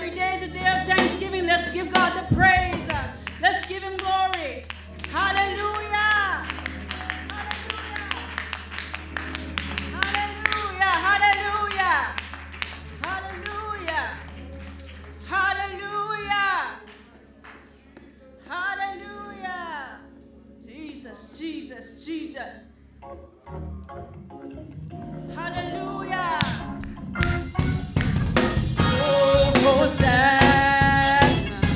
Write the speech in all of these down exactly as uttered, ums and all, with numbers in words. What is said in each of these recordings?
Every day is a day of thanksgiving. Let's give God the praise. Let's give him glory. Hallelujah. Hallelujah. Hallelujah. Hallelujah. Hallelujah. Hallelujah. Jesus, Jesus, Jesus. Hallelujah. Oh, Hosanna.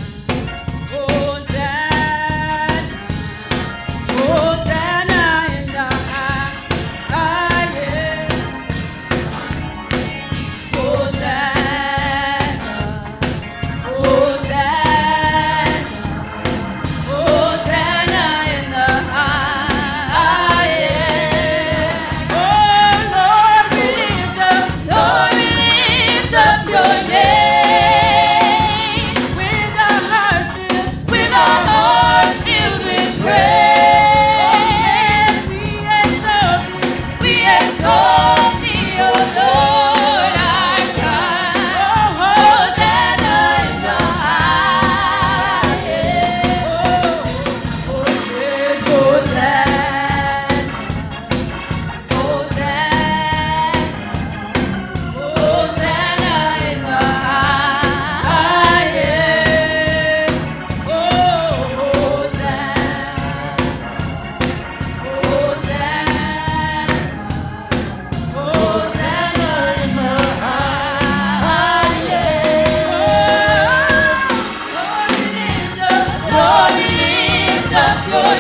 Hosanna. Hosanna in the highest. Hosanna. Hosanna. Hosanna in the highest. Oh, Lord, we lift up, Lord, we lift up your name. With our hearts filled, with our hearts filled with praise. We exalt thee, we exalt thee, O Lord our God. Oh, Hosanna in the highest. Oh, Hosanna, Hosanna, Hosanna in the highest. Oh, Hosanna, Hosanna, Hosanna in the highest. Lord, we lift up, Lord, we lift up your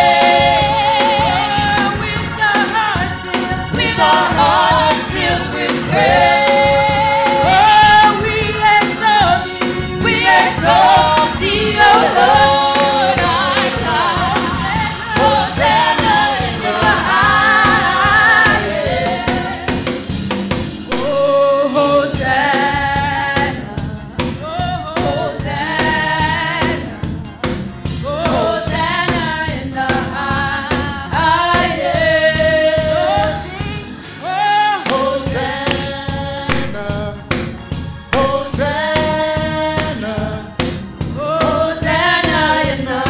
name. With our hearts filled, with our hearts filled with praise. Oh, we exalt thee, we exalt thee, O Lord our God. Hosanna in the highest. Oh, Hosanna, oh, Hosanna, Hosanna in the highest. Oh, sing, oh, Hosanna, Hosanna, Hosanna in the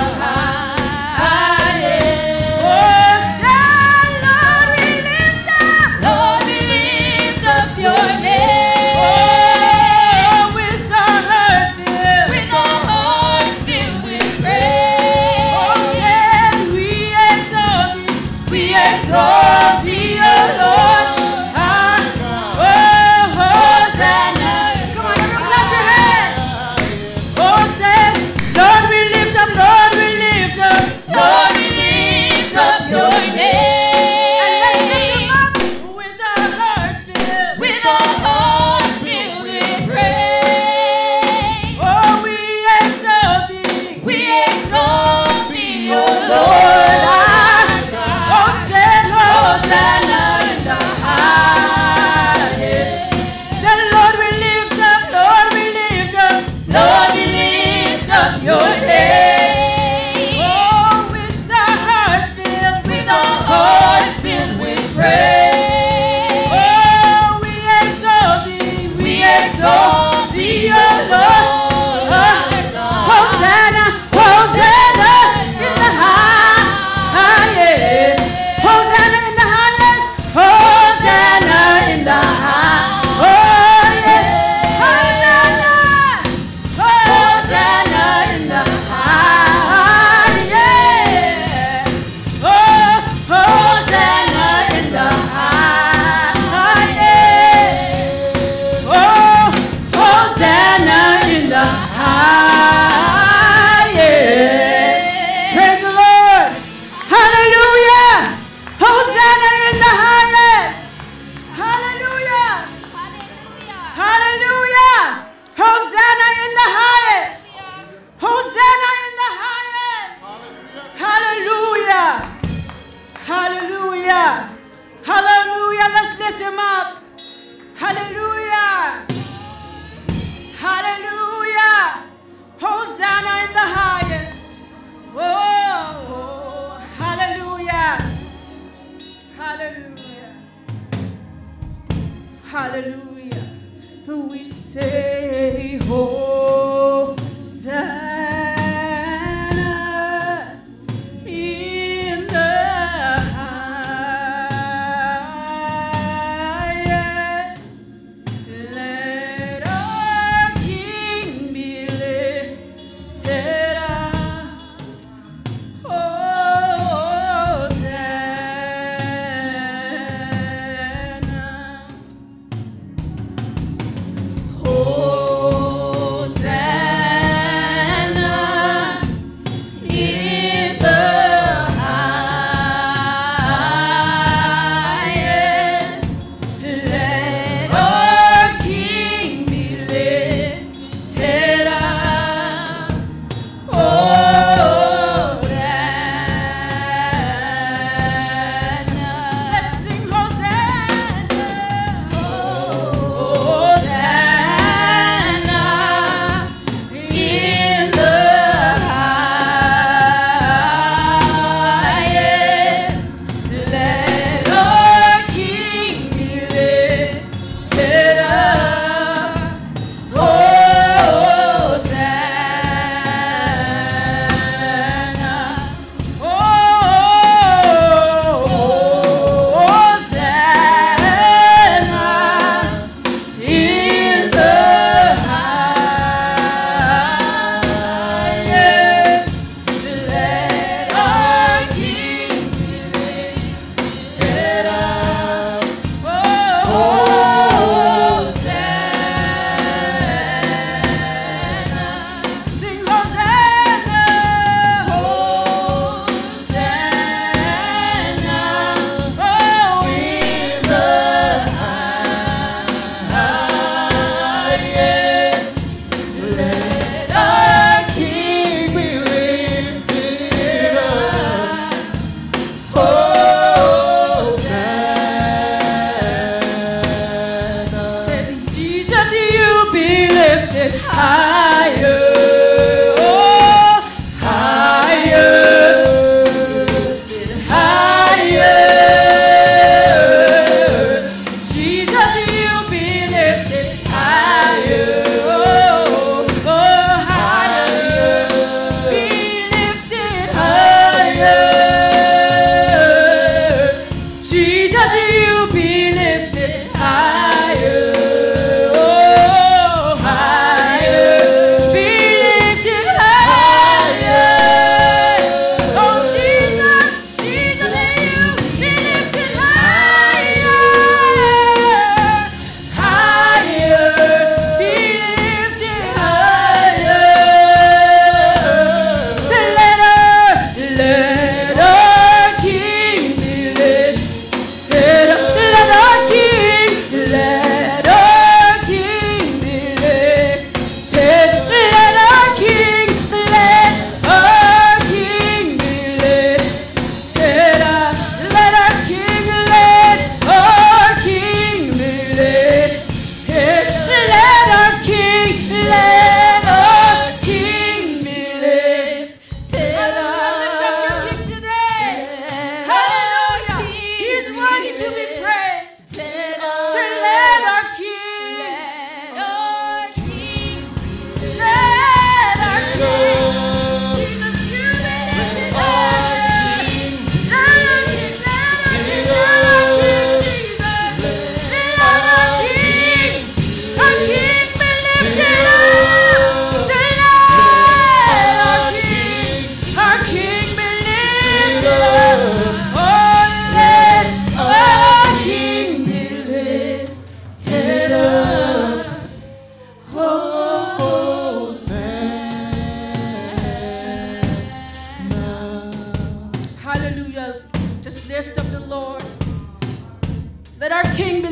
highest. Hosanna, Lord, we lift up, Lord, we lift up your name. Oh, with our hearts filled, with our hearts filled with praise. Hosanna, we exalt thee, we exalt thee, O Lord. Ah, oh, Hosanna. Come on, everyone, clap your hands. Hosanna, Lord, we lift up, Lord, we lift up, Lord, we lift up your name. And let's lift him up with our hearts filled, with our hearts filled with praise. Oh, we exalt thee, we exalt thee, O Lord our God. Hosanna, Hosanna in the highest. Say, Lord, we lift up, Lord, we lift up, Lord, we lift up your name. Oh, with our hearts filled, with our hearts filled with praise. Oh, we exalt thee, we exalt thee, O Lord. Hosanna, Hosanna in the highest. Hosanna in the highest. Hosanna in the highest. Hosanna. Hosanna in the highest. Oh, Hosanna in the highest. Oh, Hosanna in the highest. Praise the Lord. Hallelujah. Hosanna in the highest. Hallelujah. Hallelujah. Hosanna in the highest. Hosanna in the highest. Hallelujah. Hallelujah. Hallelujah. Let's lift him up. Hallelujah. Hallelujah. Hosanna in the highest. Oh, hallelujah. Hallelujah. Hallelujah. We say, oh.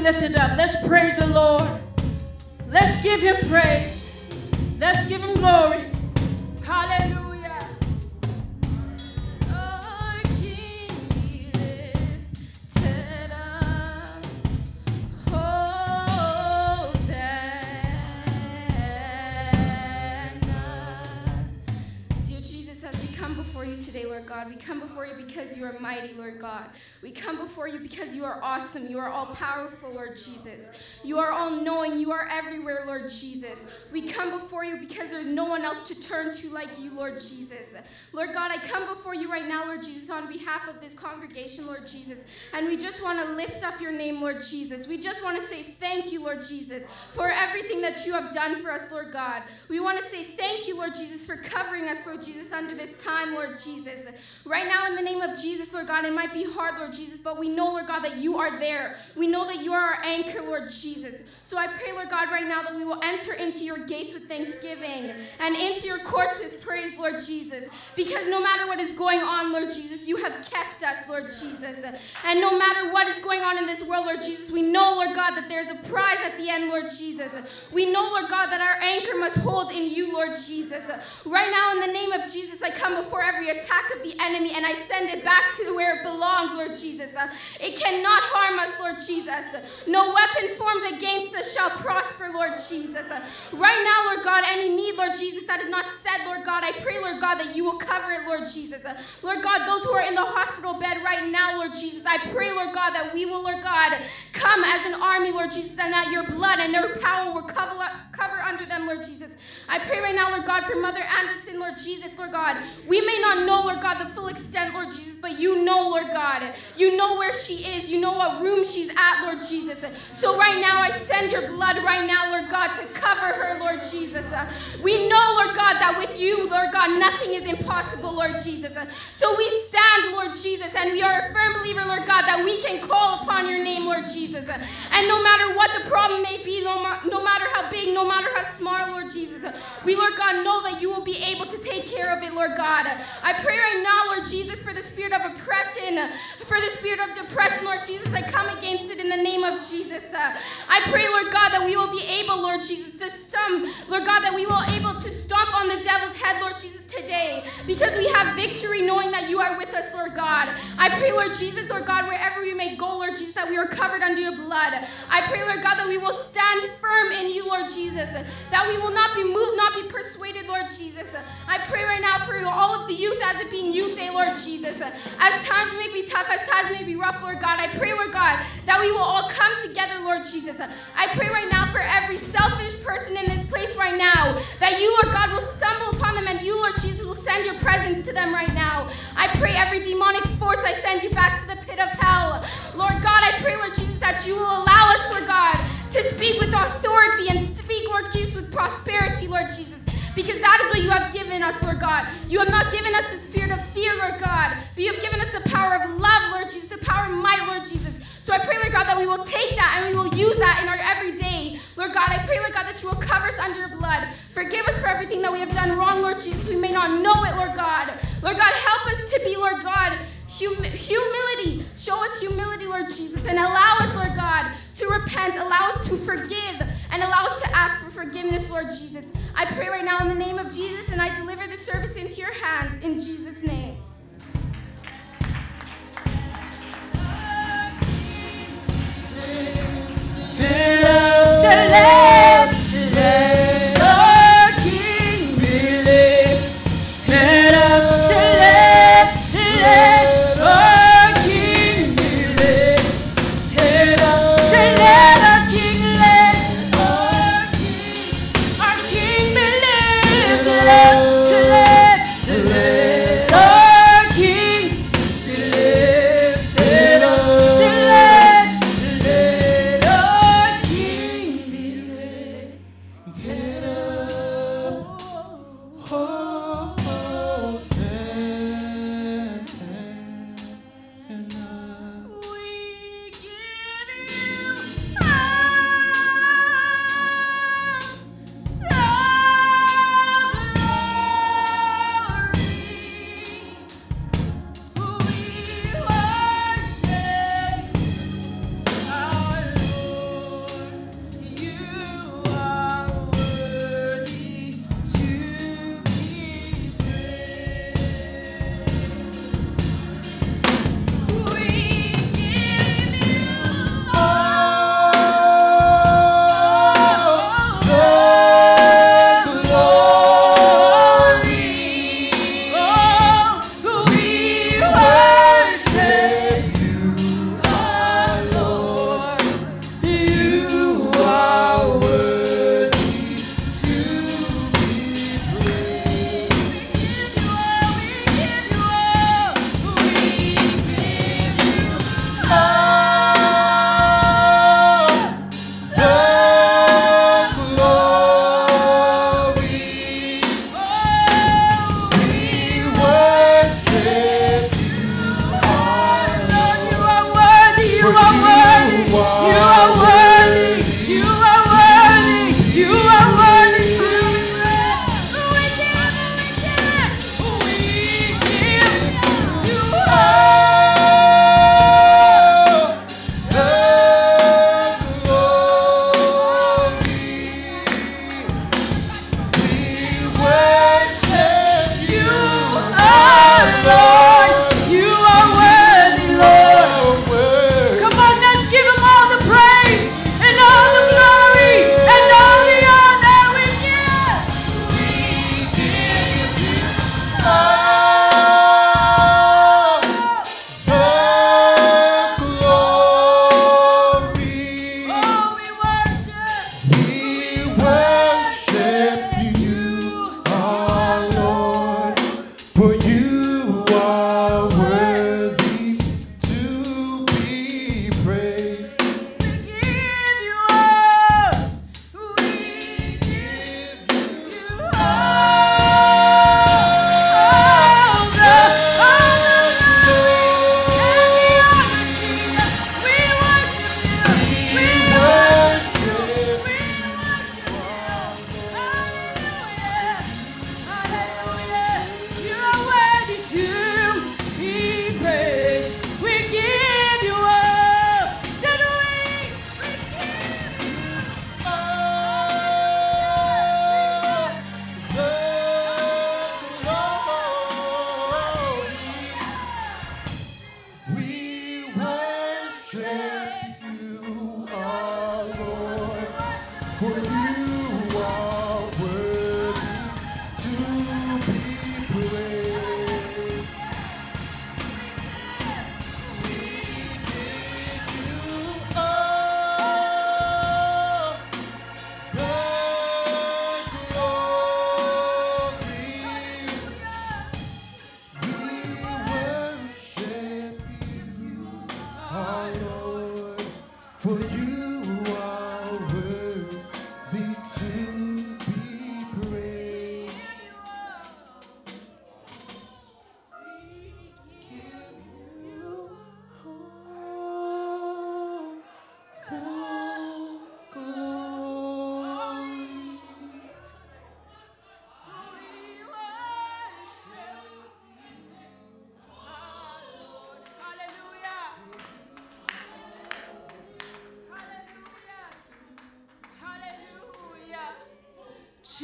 lifted up. Let's praise the Lord. Let's give him praise. Let's give him glory. Hallelujah. Our King be lifted up. Hosanna. Dear Jesus, as we come before you today, Lord God, we come before you because you are mighty, Lord God. We come before you because you are awesome. You are all powerful, Lord Jesus. You are all knowing. You are everywhere, Lord Jesus. We come before you because there's no one else to turn to like you, Lord Jesus. Lord God, I come before you right now, Lord Jesus, on behalf of this congregation, Lord Jesus. And we just want to lift up your name, Lord Jesus. We just want to say thank you, Lord Jesus, for everything that you have done for us, Lord God. We want to say thank you, Lord Jesus, for covering us, Lord Jesus, under this time, Lord Jesus. Right now, in the name of Jesus, Lord God, it might be hard, Lord Jesus, but we know, Lord God, that you are there. We know that you are our anchor, Lord Jesus. So I pray, Lord God, right now that we will enter into your gates with thanksgiving and into your courts with praise, Lord Jesus. Because no matter what is going on, Lord Jesus, you have kept us, Lord Jesus. And no matter what is going on in this world, Lord Jesus, we know, Lord God, that there's a prize at the end, Lord Jesus. We know, Lord God, that our anchor must hold in you, Lord Jesus. Right now, in the name of Jesus, I come before every attack of the enemy and I send it back to where it belongs, Lord Jesus. Uh, it cannot harm us, Lord Jesus. No weapon formed against us shall prosper, Lord Jesus. Uh, right now, Lord God, any need, Lord Jesus, that is not said, Lord God, I pray, Lord God, that you will cover it, Lord Jesus. Uh, Lord God, those who are in the hospital bed right now, Lord Jesus, I pray, Lord God, that we will, Lord God, come as an army, Lord Jesus, and that your blood and your power will cover, cover under them, Lord Jesus. I pray right now, Lord God, for Mother Anderson, Lord Jesus, Lord God. We may not know, Lord God, the full extent, Lord Jesus, but you know, Lord God. You know where she is. You know what room she's at, Lord Jesus. So right now, I send your blood right now, Lord God, to cover her, Lord Jesus. We know, Lord God, that with you, Lord God, nothing is impossible, Lord Jesus. So we stand, Lord Jesus, and we are a firm believer, Lord God, that we can call upon your name, Lord Jesus. And no matter what the problem may be, no, no matter how big, no matter how small, Lord Jesus, we, Lord God, know that you will be able to take care of it, Lord God. I pray right now, Lord Jesus, for the spirit of oppression, for the spirit of depression, Lord Jesus. I come against it in the name of Jesus. I pray, Lord God, that we will be able, Lord Jesus, to stomp, Lord God, that we will be able to stomp on the devil's head, Lord Jesus, today, because we have victory knowing that you are with us, Lord God. I pray, Lord Jesus, Lord God, wherever we may go, Lord Jesus, that we are covered under your blood. I pray, Lord God, that we will stand firm in you, Lord Jesus, that we will not be moved, not be persuaded, Lord Jesus. I pray right now for all of the youth as it being Youth Day, Lord Jesus. As times may be tough, as times may be rough, Lord God, I pray, Lord God, that we will all come together, Lord Jesus. I pray right now for every selfish person in this place right now, that you, Lord God, will stumble upon them and you, Lord Jesus, will send your presence to them right now. I pray every demonic force, I send you back to the pit of hell. Lord God, I pray, Lord Jesus, that you will allow us, Lord God, to speak with authority and speak, Lord Jesus, with prosperity, Lord Jesus. Because that is what you have given us, Lord God. You have not given us the spirit of fear, Lord God, but you have given us the power of love, Lord Jesus, the power of might, Lord Jesus. So I pray, Lord God, that we will take that and we will use that in our everyday. Lord God, I pray, Lord God, that you will cover us under your blood. Forgive us for everything that we have done wrong, Lord Jesus. We may not know it, Lord God. Lord God, help us to be, Lord God, hum- humility. Show us humility, Lord Jesus, and allow us, Lord God, to repent. Allow us to forgive and allow us to ask for forgiveness, Lord Jesus. I pray right now in the name of Jesus, and I deliver the service into your hands in Jesus' name. Let our King be lifted up. Let, let our King be lifted up. Let our King, let our King, our King be lifted up. Let, let our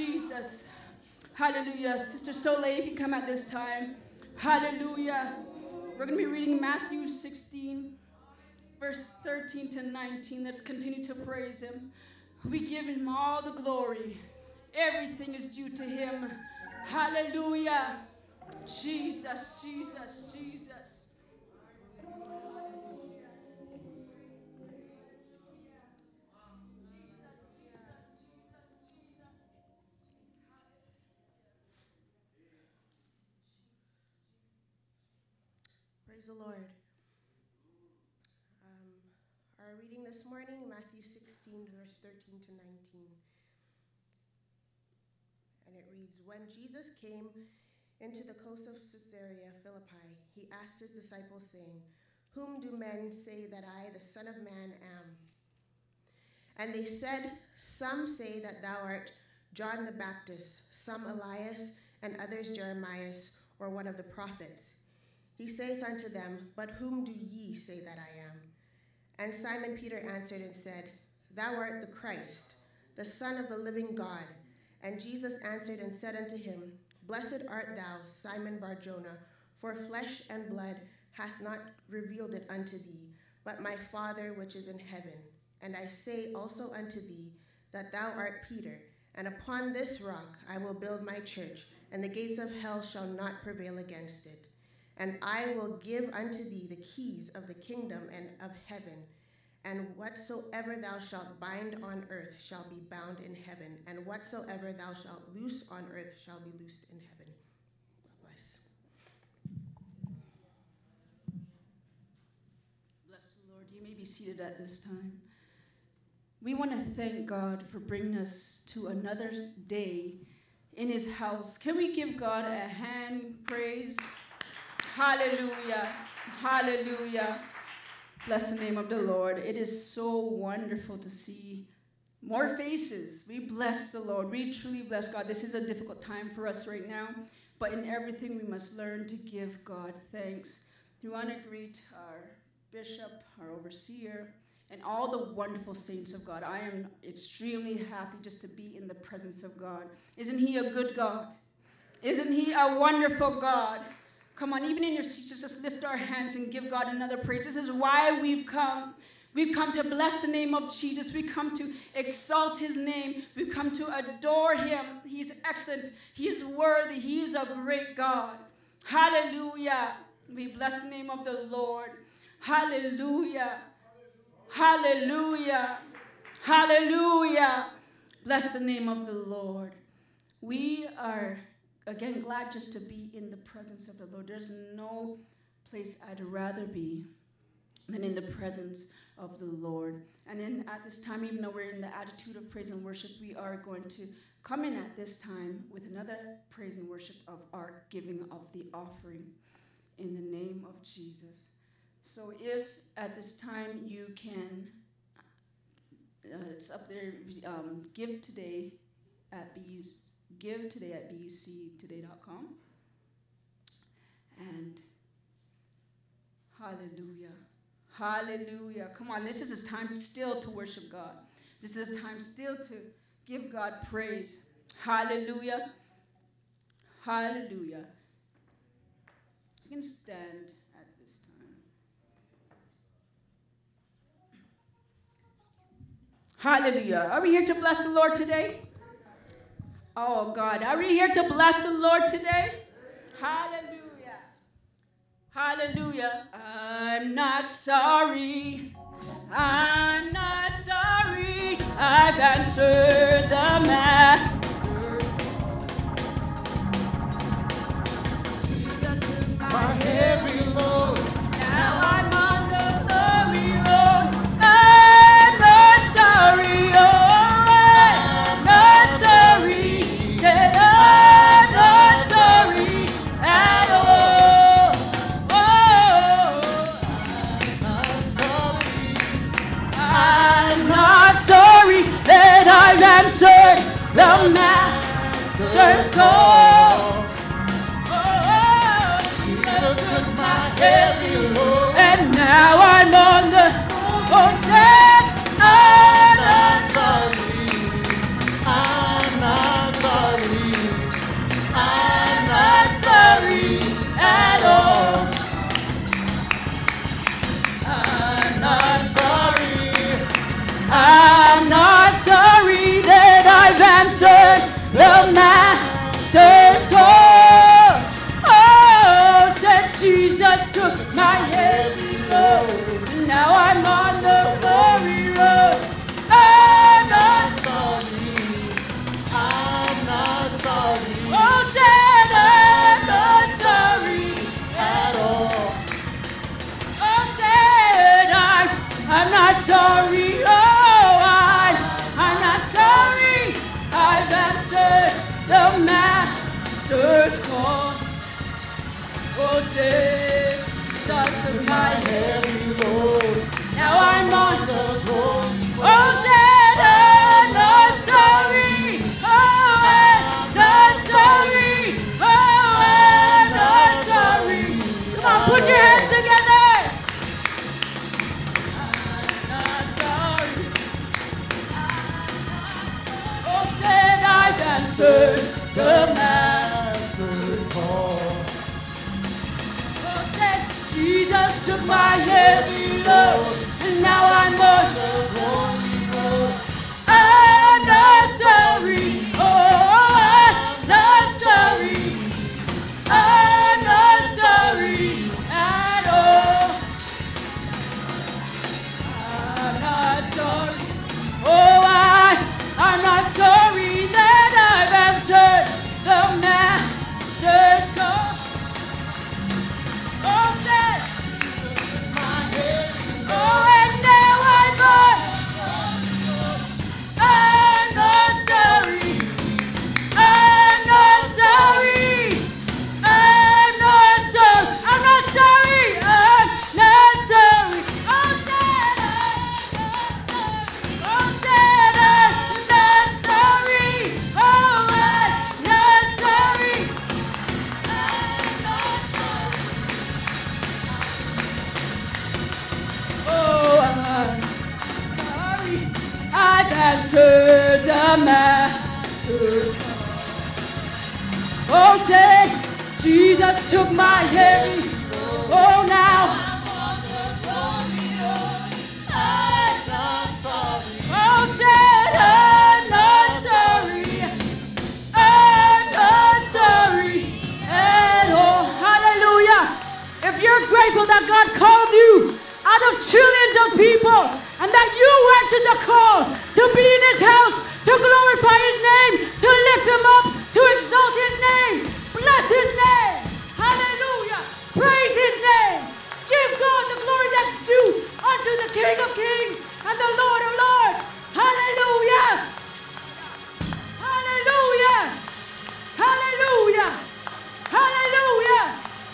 Jesus. Hallelujah. Sister Soleil, if you come at this time. Hallelujah. We're going to be reading Matthew sixteen, verse thirteen to nineteen. Let's continue to praise him. We give him all the glory. Everything is due to him. Hallelujah. Jesus, Jesus, Jesus. Praise the Lord. Um, our reading this morning, Matthew sixteen, verse thirteen to nineteen. And it reads, When Jesus came into the coast of Caesarea Philippi, he asked his disciples, saying, Whom do men say that I, the Son of Man, am? And they said, Some say that thou art John the Baptist, some Elias, and others Jeremiah, or one of the prophets. He saith unto them, But whom do ye say that I am? And Simon Peter answered and said, Thou art the Christ, the Son of the living God. And Jesus answered and said unto him, Blessed art thou, Simon Bar-Jonah, for flesh and blood hath not revealed it unto thee, but my Father which is in heaven. And I say also unto thee, that thou art Peter, and upon this rock I will build my church, and the gates of hell shall not prevail against it. And I will give unto thee the keys of the kingdom and of heaven. And whatsoever thou shalt bind on earth shall be bound in heaven, and whatsoever thou shalt loose on earth shall be loosed in heaven. God bless. Bless the Lord. You may be seated at this time. We want to thank God for bringing us to another day in his house. Can we give God a hand praise? Hallelujah. Hallelujah. Bless the name of the Lord. It is so wonderful to see more faces. We bless the Lord. We truly bless God. This is a difficult time for us right now, but in everything we must learn to give God thanks. We want to greet our bishop, our overseer, and all the wonderful saints of God. I am extremely happy just to be in the presence of God. Isn't he a good God? Isn't he a wonderful God? Come on, even in your seats, just lift our hands and give God another praise. This is why we've come. We've come to bless the name of Jesus. We come to exalt his name. We've come to adore him. He's excellent. He is worthy. He is a great God. Hallelujah. We bless the name of the Lord. Hallelujah. Hallelujah. Hallelujah. Bless the name of the Lord. We are again, glad just to be in the presence of the Lord. There's no place I'd rather be than in the presence of the Lord. And then at this time, even though we're in the attitude of praise and worship, we are going to come in at this time with another praise and worship of our giving of the offering in the name of Jesus. So if at this time you can, uh, it's up there, um, give today at B U C. Give today at B U C today dot com. And hallelujah. Hallelujah. Come on, this is his time still to worship God. This is his time still to give God praise. Hallelujah. Hallelujah. You can stand at this time. Hallelujah. Are we here to bless the Lord today? Oh, God. Are we here to bless the Lord today? Hallelujah. Hallelujah. I'm not sorry. I'm not sorry. I've answered the Master's call. Jesus took my heavy load. Now I'm on the glory road. I'm not sorry. Oh, I'm not sorry. Said I'm not sorry at all. Oh, I'm not sorry. I'm not sorry that I've answered the Master's call. Oh, Jesus took my heavy load, and now I'm on the. Oh, said I'm not sorry. I'm not sorry. took my heavy load. Now I'm on the glory road. I'm not sorry. I'm not sorry. Oh, said I'm not sorry at all. Oh, said I'm, I'm not sorry. Oh, I'm, I'm not sorry. I've answered the Master's call. Oh, said Jesus took my heavy load. Now I'm on the glory. Oh, said I'm not sorry. Oh, I'm not sorry. Oh, I'm not sorry. Come on, put your hands together. I'm not sorry. Oh, said I've answered the Master's call. Oh, said Jesus took my heavy load. And now I'm on the glory road. I'm not sorry. Oh, I'm not sorry. I'm not sorry at all. I'm not sorry. Oh, I, I'm not sorry that I've answered the Master's call. Oh, said, oh, and now I'm on. I'm not sorry. I'm not sorry. I'm not sorry. I'm not sorry. I'm not sorry. Oh, said I'm not sorry. Oh, said I'm not sorry. Oh, I'm not sorry. I'm not sorry. Oh, I'm sorry. I've answered the Master's call. Oh, say, Jesus took my heavy. Oh, now. Oh, said, I'm not sorry. I'm not sorry at all. Hallelujah. If you're grateful that God called you out of trillions of people and that you answered the call to be in his house, to glorify his name, to lift him up, to exalt his name, bless his name. Hallelujah. Praise his name. Give God the glory that's due unto the King of Kings and the Lord of Lords. Hallelujah. Hallelujah. Hallelujah. Hallelujah.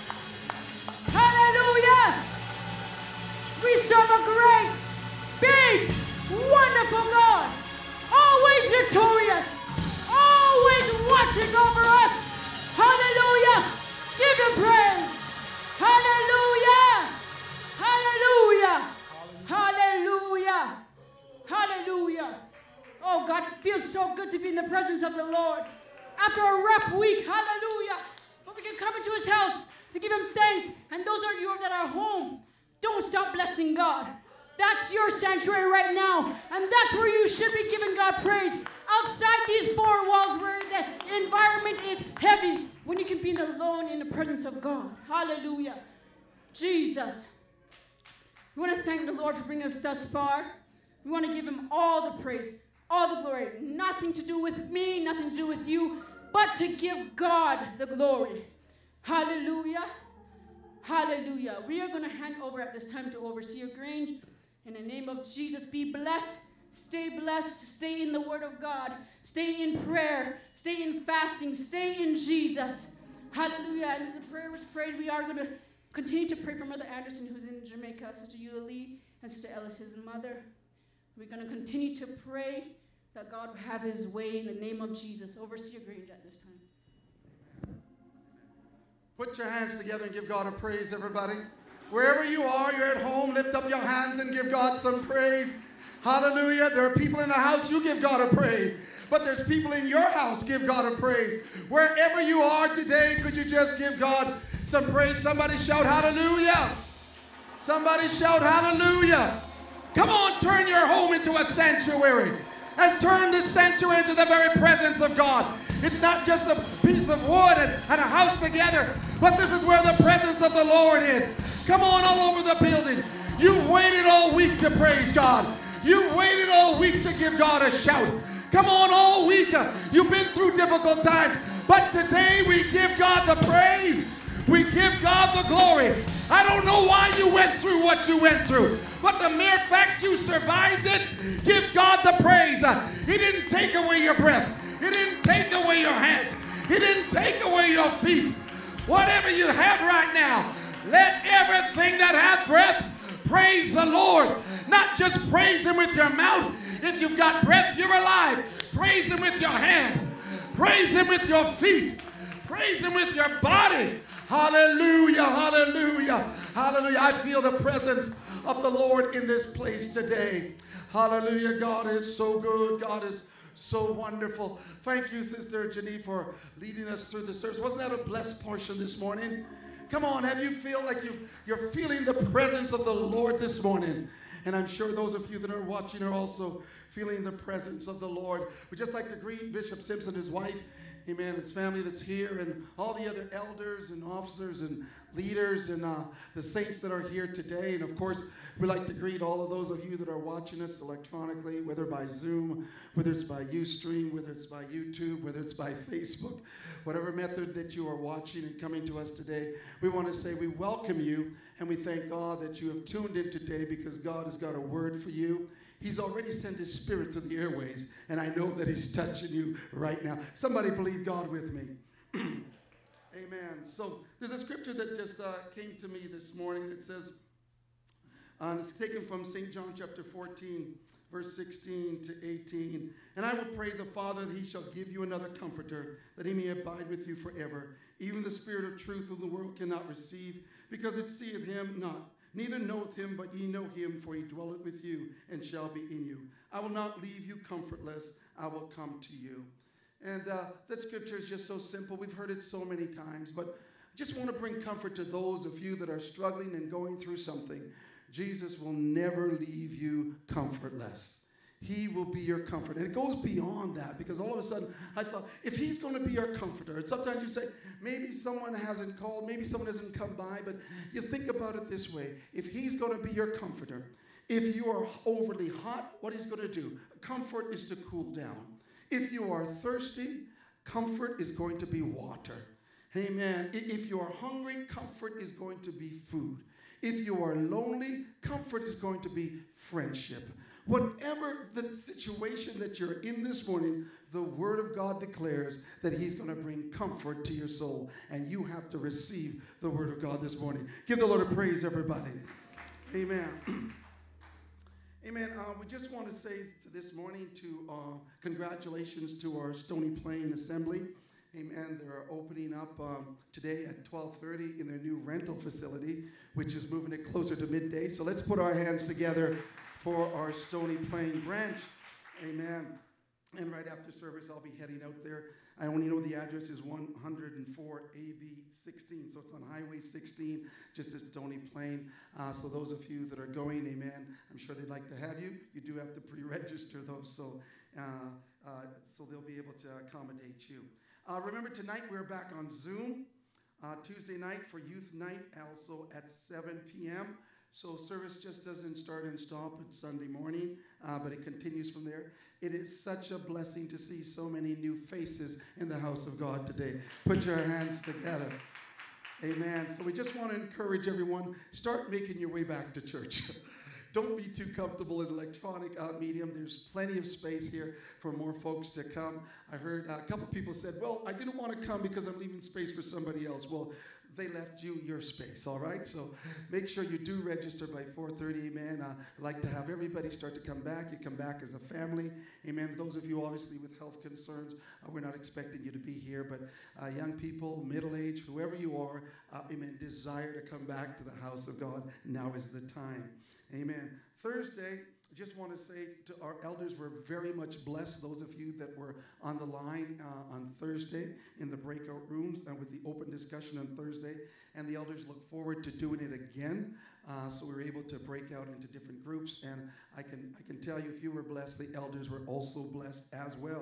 Hallelujah. We serve a great, big, wonderful God. Always victorious. Always watching over us. Hallelujah. Give him praise. Hallelujah. Hallelujah. Hallelujah. Hallelujah. Oh God, it feels so good to be in the presence of the Lord. After a rough week, hallelujah. But we can come into his house to give him thanks. And those of you that are home, don't stop blessing God. That's your sanctuary right now. And that's where you should be giving God praise. Outside these four walls where the environment is heavy, when you can be alone in the presence of God. Hallelujah. Jesus. We want to thank the Lord for bringing us thus far. We want to give him all the praise, all the glory. Nothing to do with me, nothing to do with you, but to give God the glory. Hallelujah. Hallelujah. We are going to hand over at this time to Overseer Grange. In the name of Jesus, be blessed. Stay blessed. Stay in the Word of God. Stay in prayer. Stay in fasting. Stay in Jesus. Hallelujah. And as the prayer was prayed, we are going to continue to pray for Mother Anderson, who's in Jamaica, Sister Eula Lee, and Sister Ellis, his mother. We're going to continue to pray that God will have his way in the name of Jesus. Overseer Grange at this time. Put your hands together and give God a praise, everybody. Wherever you are, you're at home, lift up your hands and give God some praise. Hallelujah. There are people in the house, you give God a praise. But there's people in your house, give God a praise. Wherever you are today, could you just give God some praise? Somebody shout hallelujah. Somebody shout hallelujah. Come on, turn your home into a sanctuary. And turn this sanctuary into the very presence of God. It's not just a piece of wood and, and a house together, but this is where the presence of the Lord is. Come on, all over the building. You waited all week to praise God. You waited all week to give God a shout. Come on, all week. uh, You've been through difficult times. But today we give God the praise. We give God the glory. I don't know why you went through what you went through, but the mere fact you survived it, give God the praise. Uh, He didn't take away your breath. He didn't take away your hands. He didn't take away your feet. Whatever you have right now, let everything that hath breath praise the Lord. Not just praise Him with your mouth. If you've got breath, you're alive. Praise Him with your hand. Praise Him with your feet. Praise Him with your body. Hallelujah, hallelujah, hallelujah. I feel the presence of the Lord in this place today. Hallelujah. God is so good. God is so wonderful. Thank you, Sister Jenny, for leading us through the service. Wasn't that a blessed portion this morning? Come on, have you feel like you, you're feeling the presence of the Lord this morning? And I'm sure those of you that are watching are also feeling the presence of the Lord. We'd just like to greet Bishop Simpson, his wife, amen, his family that's here, and all the other elders and officers and leaders and uh, the saints that are here today. And of course, we'd like to greet all of those of you that are watching us electronically, whether by Zoom, whether it's by Ustream, whether it's by YouTube, whether it's by Facebook, whatever method that you are watching and coming to us today. We want to say we welcome you, and we thank God that you have tuned in today because God has got a word for you. He's already sent His Spirit through the airways, and I know that He's touching you right now. Somebody believe God with me. Amen. So there's a scripture that just uh, came to me this morning. It says, uh, it's taken from Saint John chapter fourteen, verse sixteen to eighteen. And I will pray the Father that He shall give you another comforter, that He may abide with you forever, even the Spirit of truth whom the world cannot receive, because it seeth Him not. Neither knoweth Him, but ye know Him, for He dwelleth with you and shall be in you. I will not leave you comfortless. I will come to you. And uh, that scripture is just so simple. We've heard it so many times, but I just want to bring comfort to those of you that are struggling and going through something. Jesus will never leave you comfortless. He will be your comfort. And it goes beyond that, because all of a sudden I thought, if He's going to be your comforter, and sometimes you say, maybe someone hasn't called, maybe someone hasn't come by, but you think about it this way. If He's going to be your comforter, if you are overly hot, what He's going to do? Comfort is to cool down. If you are thirsty, comfort is going to be water. Amen. If you are hungry, comfort is going to be food. If you are lonely, comfort is going to be friendship. Whatever the situation that you're in this morning, the Word of God declares that He's going to bring comfort to your soul. And you have to receive the Word of God this morning. Give the Lord a praise, everybody. Amen. Amen. Uh, we just want to say to this morning to uh, congratulations to our Stony Plain Assembly. Amen. They're opening up um, today at twelve thirty in their new rental facility, which is moving it closer to midday. So let's put our hands together for our Stony Plain branch. Amen. And right after service, I'll be heading out there. I only know the address is one oh four A B sixteen, so it's on Highway sixteen, just as Stony Plain. Uh, so those of you that are going, amen, I'm sure they'd like to have you. You do have to pre-register though, so, uh, uh, so they'll be able to accommodate you. Uh, remember, tonight we're back on Zoom. Uh, Tuesday night for youth night, also at seven p.m., so service just doesn't start and stop. It's Sunday morning, uh, but it continues from there. It is such a blessing to see so many new faces in the house of God today. Put your hands together. Amen. So we just want to encourage everyone, start making your way back to church. Don't be too comfortable in electronic uh, medium. There's plenty of space here for more folks to come. I heard uh, a couple people said, well, I didn't want to come because I'm leaving space for somebody else. Well, they left you your space, all right? So make sure you do register by four thirty, amen. Uh, I'd like to have everybody start to come back. You come back as a family, amen. Those of you, obviously, with health concerns, uh, we're not expecting you to be here, but uh, young people, middle-aged, whoever you are, uh, amen, desire to come back to the house of God. Now is the time, amen. Thursday, I just want to say to our elders, we're very much blessed, those of you that were on the line uh, on Thursday in the breakout rooms and with the open discussion on Thursday. And the elders look forward to doing it again. Uh, so we were able to break out into different groups. And I can, I can tell you, if you were blessed, the elders were also blessed as well.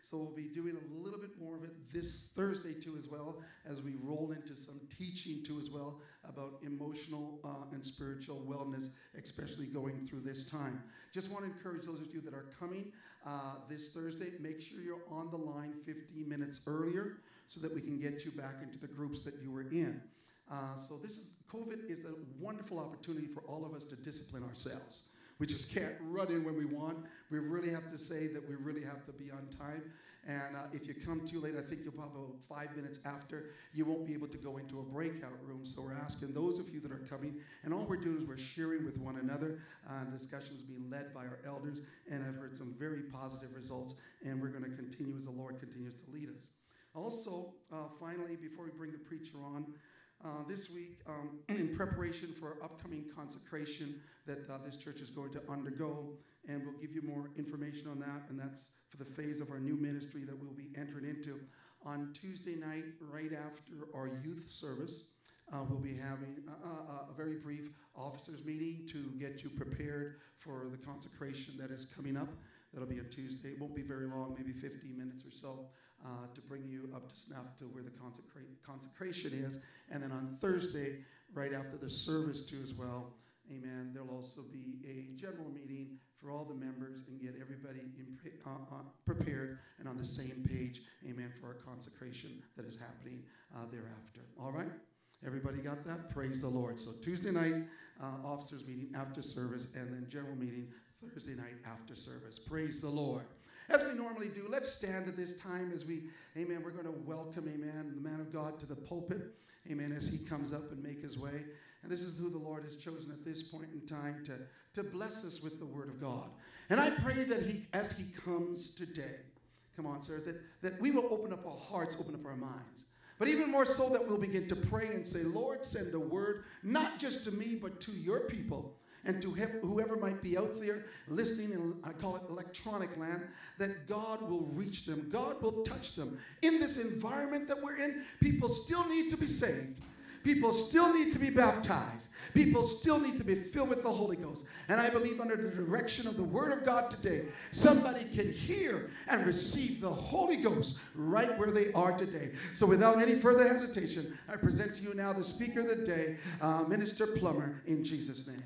So we'll be doing a little bit more of it this Thursday too as well, as we roll into some teaching too as well about emotional uh, and spiritual wellness, especially going through this time. Just want to encourage those of you that are coming uh, this Thursday, make sure you're on the line fifteen minutes earlier so that we can get you back into the groups that you were in. Uh, so this is, COVID is a wonderful opportunity for all of us to discipline ourselves. We just can't run in when we want. We really have to say that we really have to be on time. And uh, if you come too late, I think you'll probably about five minutes after, you won't be able to go into a breakout room. So we're asking those of you that are coming, and all we're doing is we're sharing with one another. Uh, discussions being led by our elders, and I've heard some very positive results, and we're going to continue as the Lord continues to lead us. Also, uh, finally, before we bring the preacher on, Uh, this week, um, in preparation for our upcoming consecration that uh, this church is going to undergo, and we'll give you more information on that, and that's for the phase of our new ministry that we'll be entering into. On Tuesday night, right after our youth service, uh, we'll be having a, a, a very brief officers meeting to get you prepared for the consecration that is coming up. That'll be on Tuesday. It won't be very long, maybe fifteen minutes or so. Uh, to bring you up to snuff to where the consecra- consecration is. And then on Thursday, right after the service too as well, amen, there'll also be a general meeting for all the members and get everybody in pre- uh, uh, prepared and on the same page, amen, for our consecration that is happening uh, thereafter. All right? Everybody got that? Praise the Lord. So Tuesday night, uh, officers meeting after service, and then general meeting Thursday night after service. Praise the Lord. As we normally do, let's stand at this time as we, amen, we're going to welcome, amen, the man of God to the pulpit, amen, as he comes up and make his way. And this is who the Lord has chosen at this point in time to, to bless us with the word of God. And I pray that he, as he comes today, come on, sir, that, that we will open up our hearts, open up our minds. But even more so that we'll begin to pray and say, Lord, send a word, not just to me, but to your people. And to whoever might be out there listening in, I call it electronic land, that God will reach them. God will touch them. In this environment that we're in, people still need to be saved. People still need to be baptized. People still need to be filled with the Holy Ghost. And I believe under the direction of the Word of God today, somebody can hear and receive the Holy Ghost right where they are today. So without any further hesitation, I present to you now the speaker of the day, uh, Minister Plummer, in Jesus' name.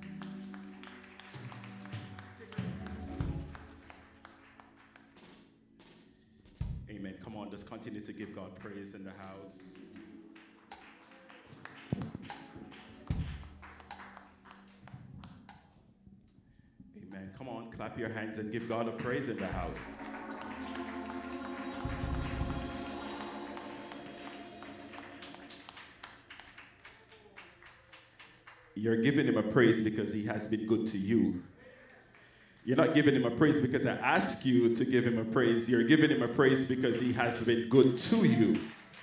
Amen. Come on, just continue to give God praise in the house. Amen. Come on, clap your hands and give God a praise in the house. You're giving him a praise because he has been good to you. You're not giving him a praise because I ask you to give him a praise. You're giving him a praise because he has been good to you.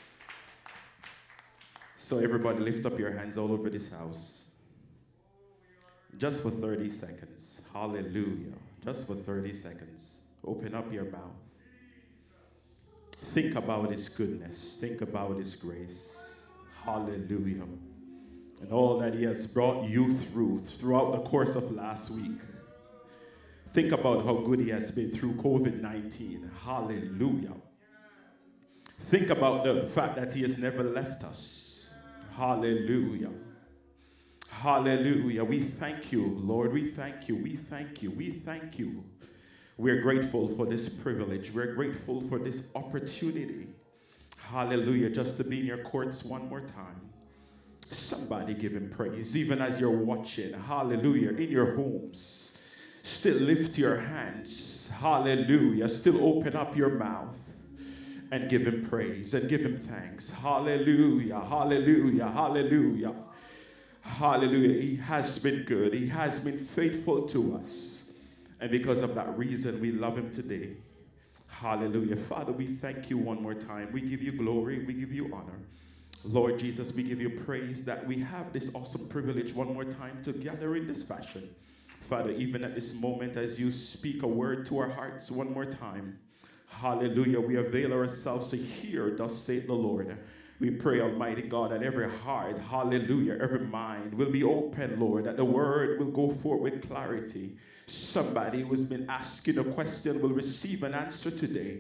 So everybody lift up your hands all over this house. Just for thirty seconds. Hallelujah. Just for thirty seconds. Open up your mouth. Think about his goodness. Think about his grace. Hallelujah. And all that he has brought you through throughout the course of last week. Think about how good he has been through COVID nineteen. Hallelujah. Think about the fact that he has never left us. Hallelujah. Hallelujah. We thank you, Lord. We thank you. We thank you. We thank you. We're grateful for this privilege. We're grateful for this opportunity. Hallelujah. Just to be in your courts one more time. Somebody give him praise. Even as you're watching. Hallelujah. In your homes. Still lift your hands. Hallelujah. Still open up your mouth and give him praise and give him thanks. Hallelujah. Hallelujah. Hallelujah. Hallelujah. He has been good. He has been faithful to us. And because of that reason, we love him today. Hallelujah. Father, we thank you one more time. We give you glory. We give you honor. Lord Jesus, we give you praise that we have this awesome privilege one more time to gather in this fashion. Father, even at this moment, as you speak a word to our hearts one more time, hallelujah, we avail ourselves to hear, thus saith the Lord. We pray, Almighty God, that every heart, hallelujah, every mind will be open, Lord, that the word will go forth with clarity. Somebody who has been asking a question will receive an answer today.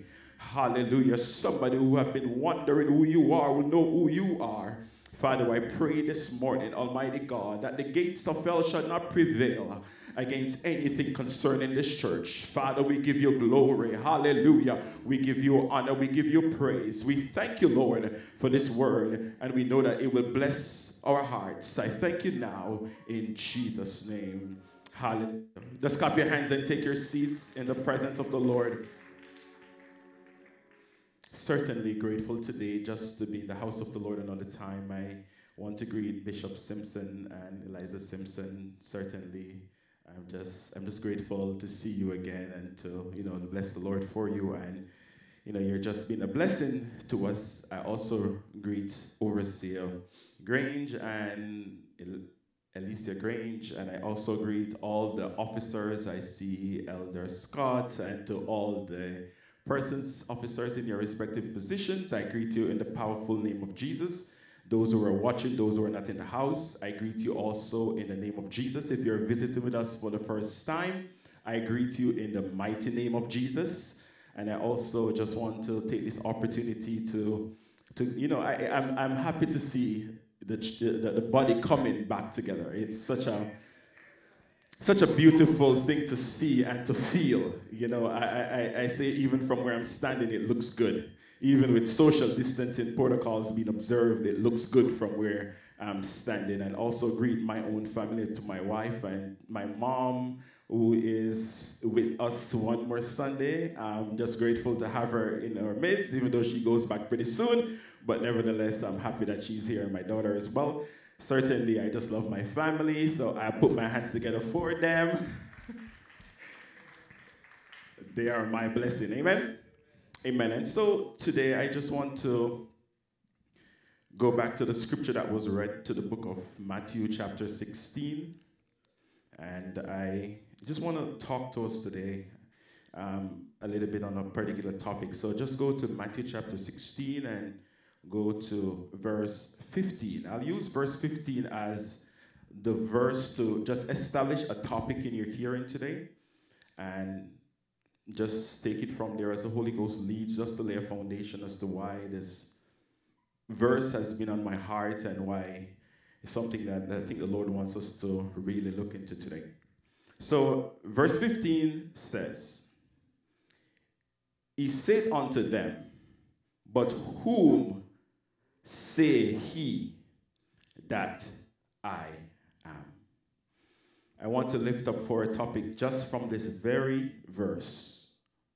Hallelujah. Somebody who have been wondering who you are will know who you are. Father, I pray this morning, Almighty God, that the gates of hell shall not prevail against anything concerning this church. Father, we give you glory. Hallelujah. We give you honor. We give you praise. We thank you, Lord, for this word, and we know that it will bless our hearts. I thank you now in Jesus' name. Hallelujah. Just clap your hands and take your seats in the presence of the Lord. Certainly grateful today just to be in the house of the Lord another time. I want to greet Bishop Simpson and Eliza Simpson. Certainly, I'm just I'm just grateful to see you again and to, you know, bless the Lord for you. And, you know, you're just been a blessing to us. I also greet Overseer Grange and Alicia Grange, and I also greet all the officers. I see Elder Scott, and to all the persons, officers in your respective positions, I greet you in the powerful name of Jesus. Those who are watching, those who are not in the house, I greet you also in the name of Jesus. If you're visiting with us for the first time, I greet you in the mighty name of Jesus. And I also just want to take this opportunity to, to you know, I, I'm, I'm happy to see the, the, the body coming back together. It's such a Such a beautiful thing to see and to feel. You know, I, I, I say even from where I'm standing, it looks good. Even with social distancing protocols being observed, it looks good from where I'm standing. And also greet my own family, to my wife and my mom, who is with us one more Sunday. I'm just grateful to have her in our midst, even though she goes back pretty soon. But nevertheless, I'm happy that she's here, and my daughter as well. Certainly, I just love my family, so I put my hands together for them. They are my blessing. Amen? Amen. And so today, I just want to go back to the scripture that was read, to the book of Matthew chapter sixteen. And I just want to talk to us today um, a little bit on a particular topic. So just go to Matthew chapter sixteen and go to verse fifteen. I'll use verse fifteen as the verse to just establish a topic in your hearing today, and just take it from there as the Holy Ghost leads, just to lay a foundation as to why this verse has been on my heart and why it's something that I think the Lord wants us to really look into today. So verse fifteen says, He said unto them, But whom say he that I am? I want to lift up for a topic just from this very verse.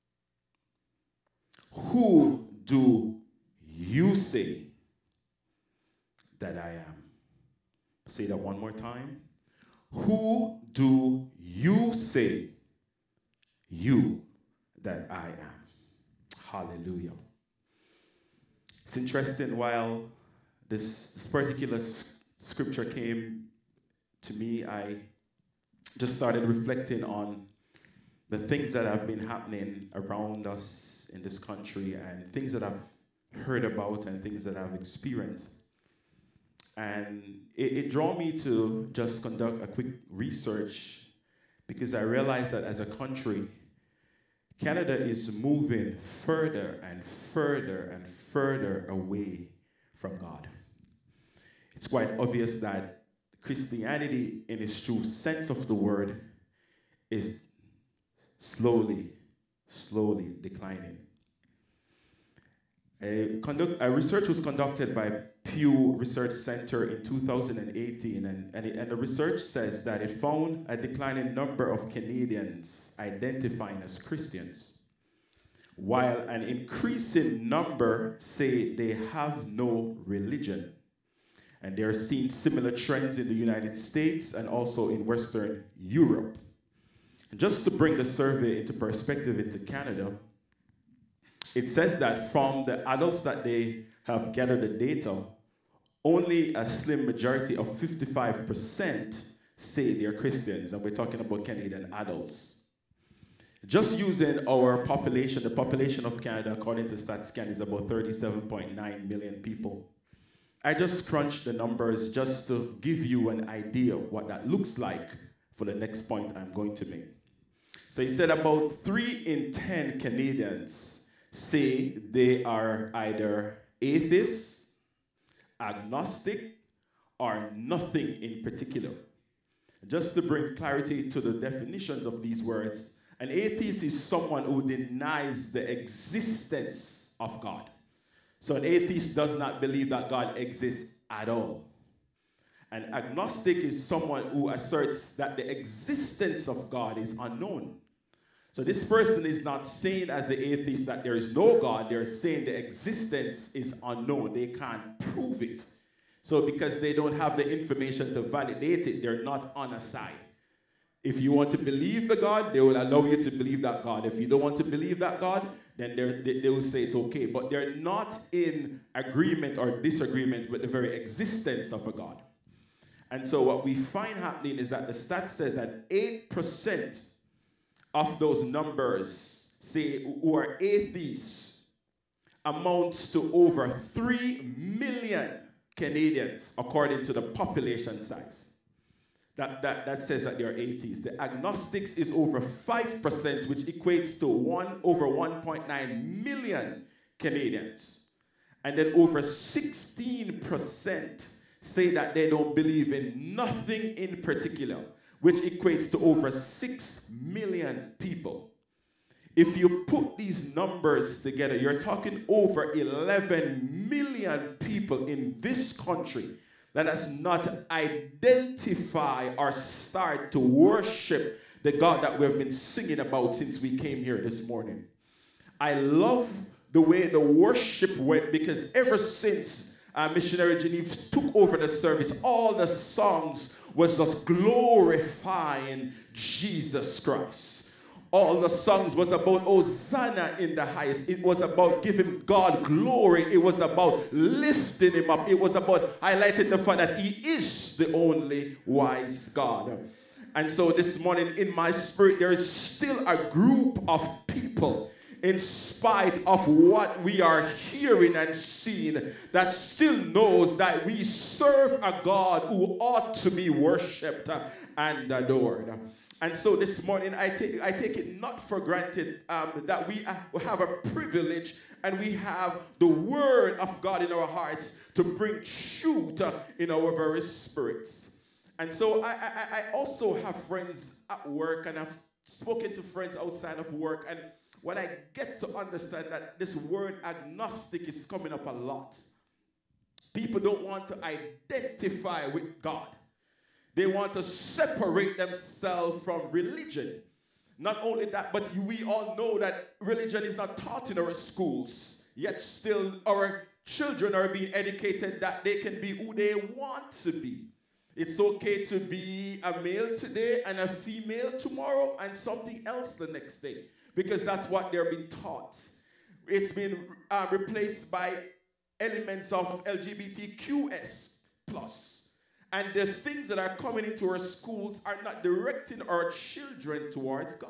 Who do you say that I am? Say that one more time. Who do you say you that I am? Hallelujah. It's interesting, while this, this particular s- scripture came to me, I just started reflecting on the things that have been happening around us in this country, and things that I've heard about and things that I've experienced. And it, it drew me to just conduct a quick research, because I realized that as a country, Canada is moving further and further and further away from God. It's quite obvious that Christianity, in its true sense of the word, is slowly, slowly declining. A, conduct, a research was conducted by Pew Research Center in two thousand eighteen, and, and, it, and the research says that it found a declining number of Canadians identifying as Christians, while an increasing number say they have no religion. And they're seeing similar trends in the United States and also in Western Europe. And just to bring the survey into perspective into Canada, it says that from the adults that they have gathered the data, only a slim majority of fifty-five percent say they're Christians, and we're talking about Canadian adults. Just using our population, the population of Canada, according to StatScan, is about thirty-seven point nine million people. I just crunched the numbers just to give you an idea of what that looks like for the next point I'm going to make. So he said about three in ten Canadians say they are either atheist, agnostic, or nothing in particular. Just to bring clarity to the definitions of these words, an atheist is someone who denies the existence of God. So an atheist does not believe that God exists at all. An agnostic is someone who asserts that the existence of God is unknown. So this person is not saying as the atheist that there is no God. They're saying the existence is unknown. They can't prove it. So because they don't have the information to validate it, they're not on a side. If you want to believe the God, they will allow you to believe that God. If you don't want to believe that God, then they, they will say it's okay. But they're not in agreement or disagreement with the very existence of a God. And so what we find happening is that the stat says that eight percent of those numbers say who are atheists amounts to over three million Canadians according to the population size. That, that, that says that they are atheists. The agnostics is over five percent, which equates to one over one point nine million Canadians. And then over sixteen percent say that they don't believe in nothing in particular, which equates to over six million people. If you put these numbers together, you're talking over eleven million people in this country that does not identify or start to worship the God that we've been singing about since we came here this morning. I love the way the worship went, because ever since uh, Missionary Genevieve took over the service, all the songs was just glorifying Jesus Christ. All the songs was about Hosanna in the highest. It was about giving God glory. It was about lifting him up. It was about highlighting the fact that he is the only wise God. And so this morning in my spirit, there is still a group of people, in spite of what we are hearing and seeing, that still knows that we serve a God who ought to be worshipped and adored. And so this morning, I take, I take it not for granted um, that we have a privilege and we have the word of God in our hearts to bring truth in our very spirits. And so I, I, I also have friends at work, and I've spoken to friends outside of work, and when I get to understand that this word agnostic is coming up a lot, people don't want to identify with God. They want to separate themselves from religion. Not only that, but we all know that religion is not taught in our schools, yet still our children are being educated that they can be who they want to be. It's okay to be a male today and a female tomorrow and something else the next day, because that's what they're being taught. It's been uh, replaced by elements of L G B T Q S plus. And the things that are coming into our schools are not directing our children towards God.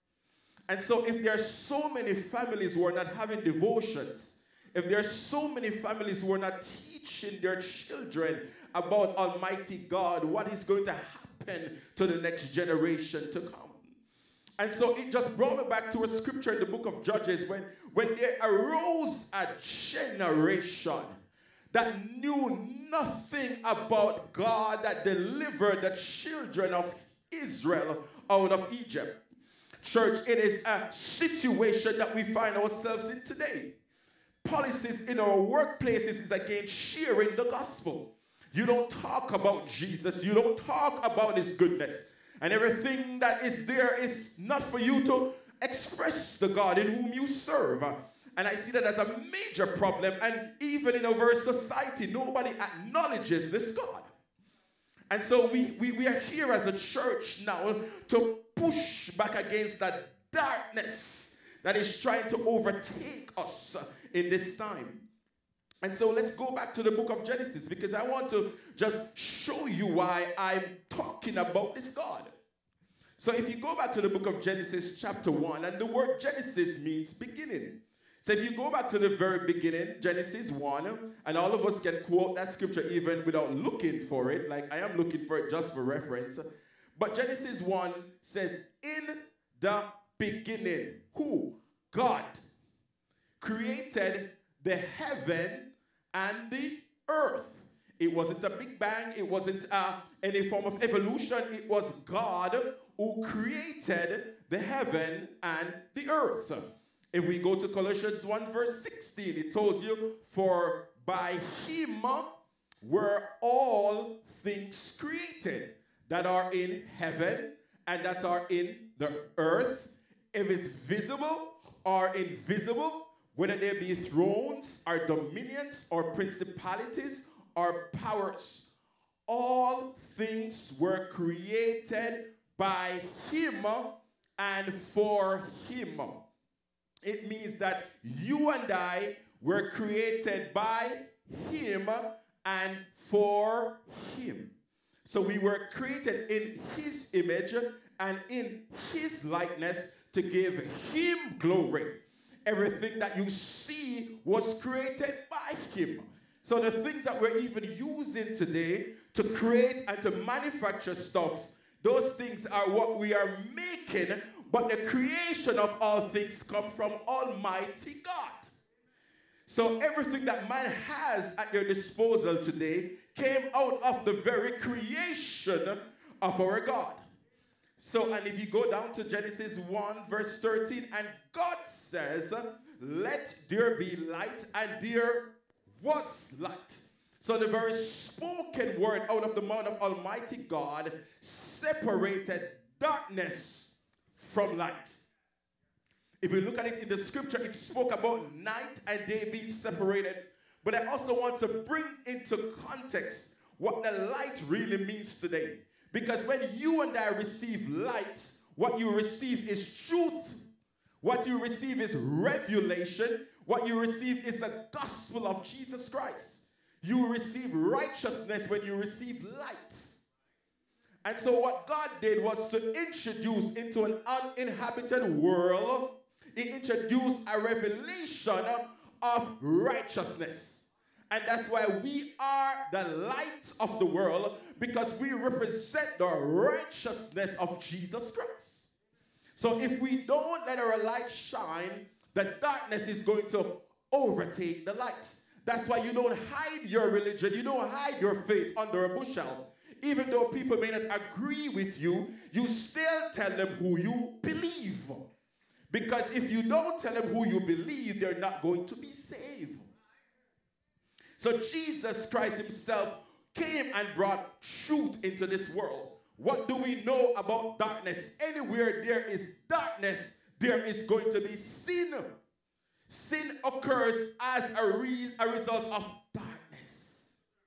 And so if there are so many families who are not having devotions, if there are so many families who are not teaching their children about Almighty God, what is going to happen to the next generation to come? And so it just brought me back to a scripture in the book of Judges when, when there arose a generation that knew nothing about God, that delivered the children of Israel out of Egypt. Church, it is a situation that we find ourselves in today. Policies in our workplaces is against sharing the gospel. You don't talk about Jesus. You don't talk about his goodness. And everything that is there is not for you to express the God in whom you serve. And I see that as a major problem. And even in our society, nobody acknowledges this God. And so we, we, we are here as a church now to push back against that darkness that is trying to overtake us in this time. And so let's go back to the book of Genesis, because I want to just show you why I'm talking about this God. So if you go back to the book of Genesis chapter one, and the word Genesis means beginning. So if you go back to the very beginning, Genesis one, and all of us can quote that scripture even without looking for it, like I am looking for it just for reference. But Genesis one says, in the beginning, who? God created the heaven and the earth. It wasn't a big bang. It wasn't uh, any form of evolution. It was God who created the heaven and the earth. If we go to Colossians one verse sixteen, it told you, for by him were all things created that are in heaven and that are in the earth, if it's visible or invisible, whether they be thrones or dominions or principalities or powers. All things were created by him and for him. It means that you and I were created by him and for him. So we were created in his image and in his likeness to give him glory. Everything that you see was created by him. So the things that we're even using today to create and to manufacture stuff, those things are what we are making, but the creation of all things come from Almighty God. So everything that man has at their disposal today came out of the very creation of our God. So, and if you go down to Genesis one verse thirteen, and God says, let there be light, and there was light. So the very spoken word out of the mouth of Almighty God separated darkness from light. If you look at it in the scripture, it spoke about night and day being separated. But I also want to bring into context what the light really means today. Because when you and I receive light, what you receive is truth. What you receive is revelation. What you receive is the gospel of Jesus Christ. You receive righteousness when you receive light. And so what God did was to introduce into an uninhabited world, he introduced a revelation of righteousness. And that's why we are the light of the world, because we represent the righteousness of Jesus Christ. So if we don't let our light shine, the darkness is going to overtake the light. That's why you don't hide your religion, you don't hide your faith under a bushel. Even though people may not agree with you, you still tell them who you believe. Because if you don't tell them who you believe, they're not going to be saved. So Jesus Christ himself came and brought truth into this world. What do we know about darkness? Anywhere there is darkness, there is going to be sin. Sin occurs as a, re a result of darkness.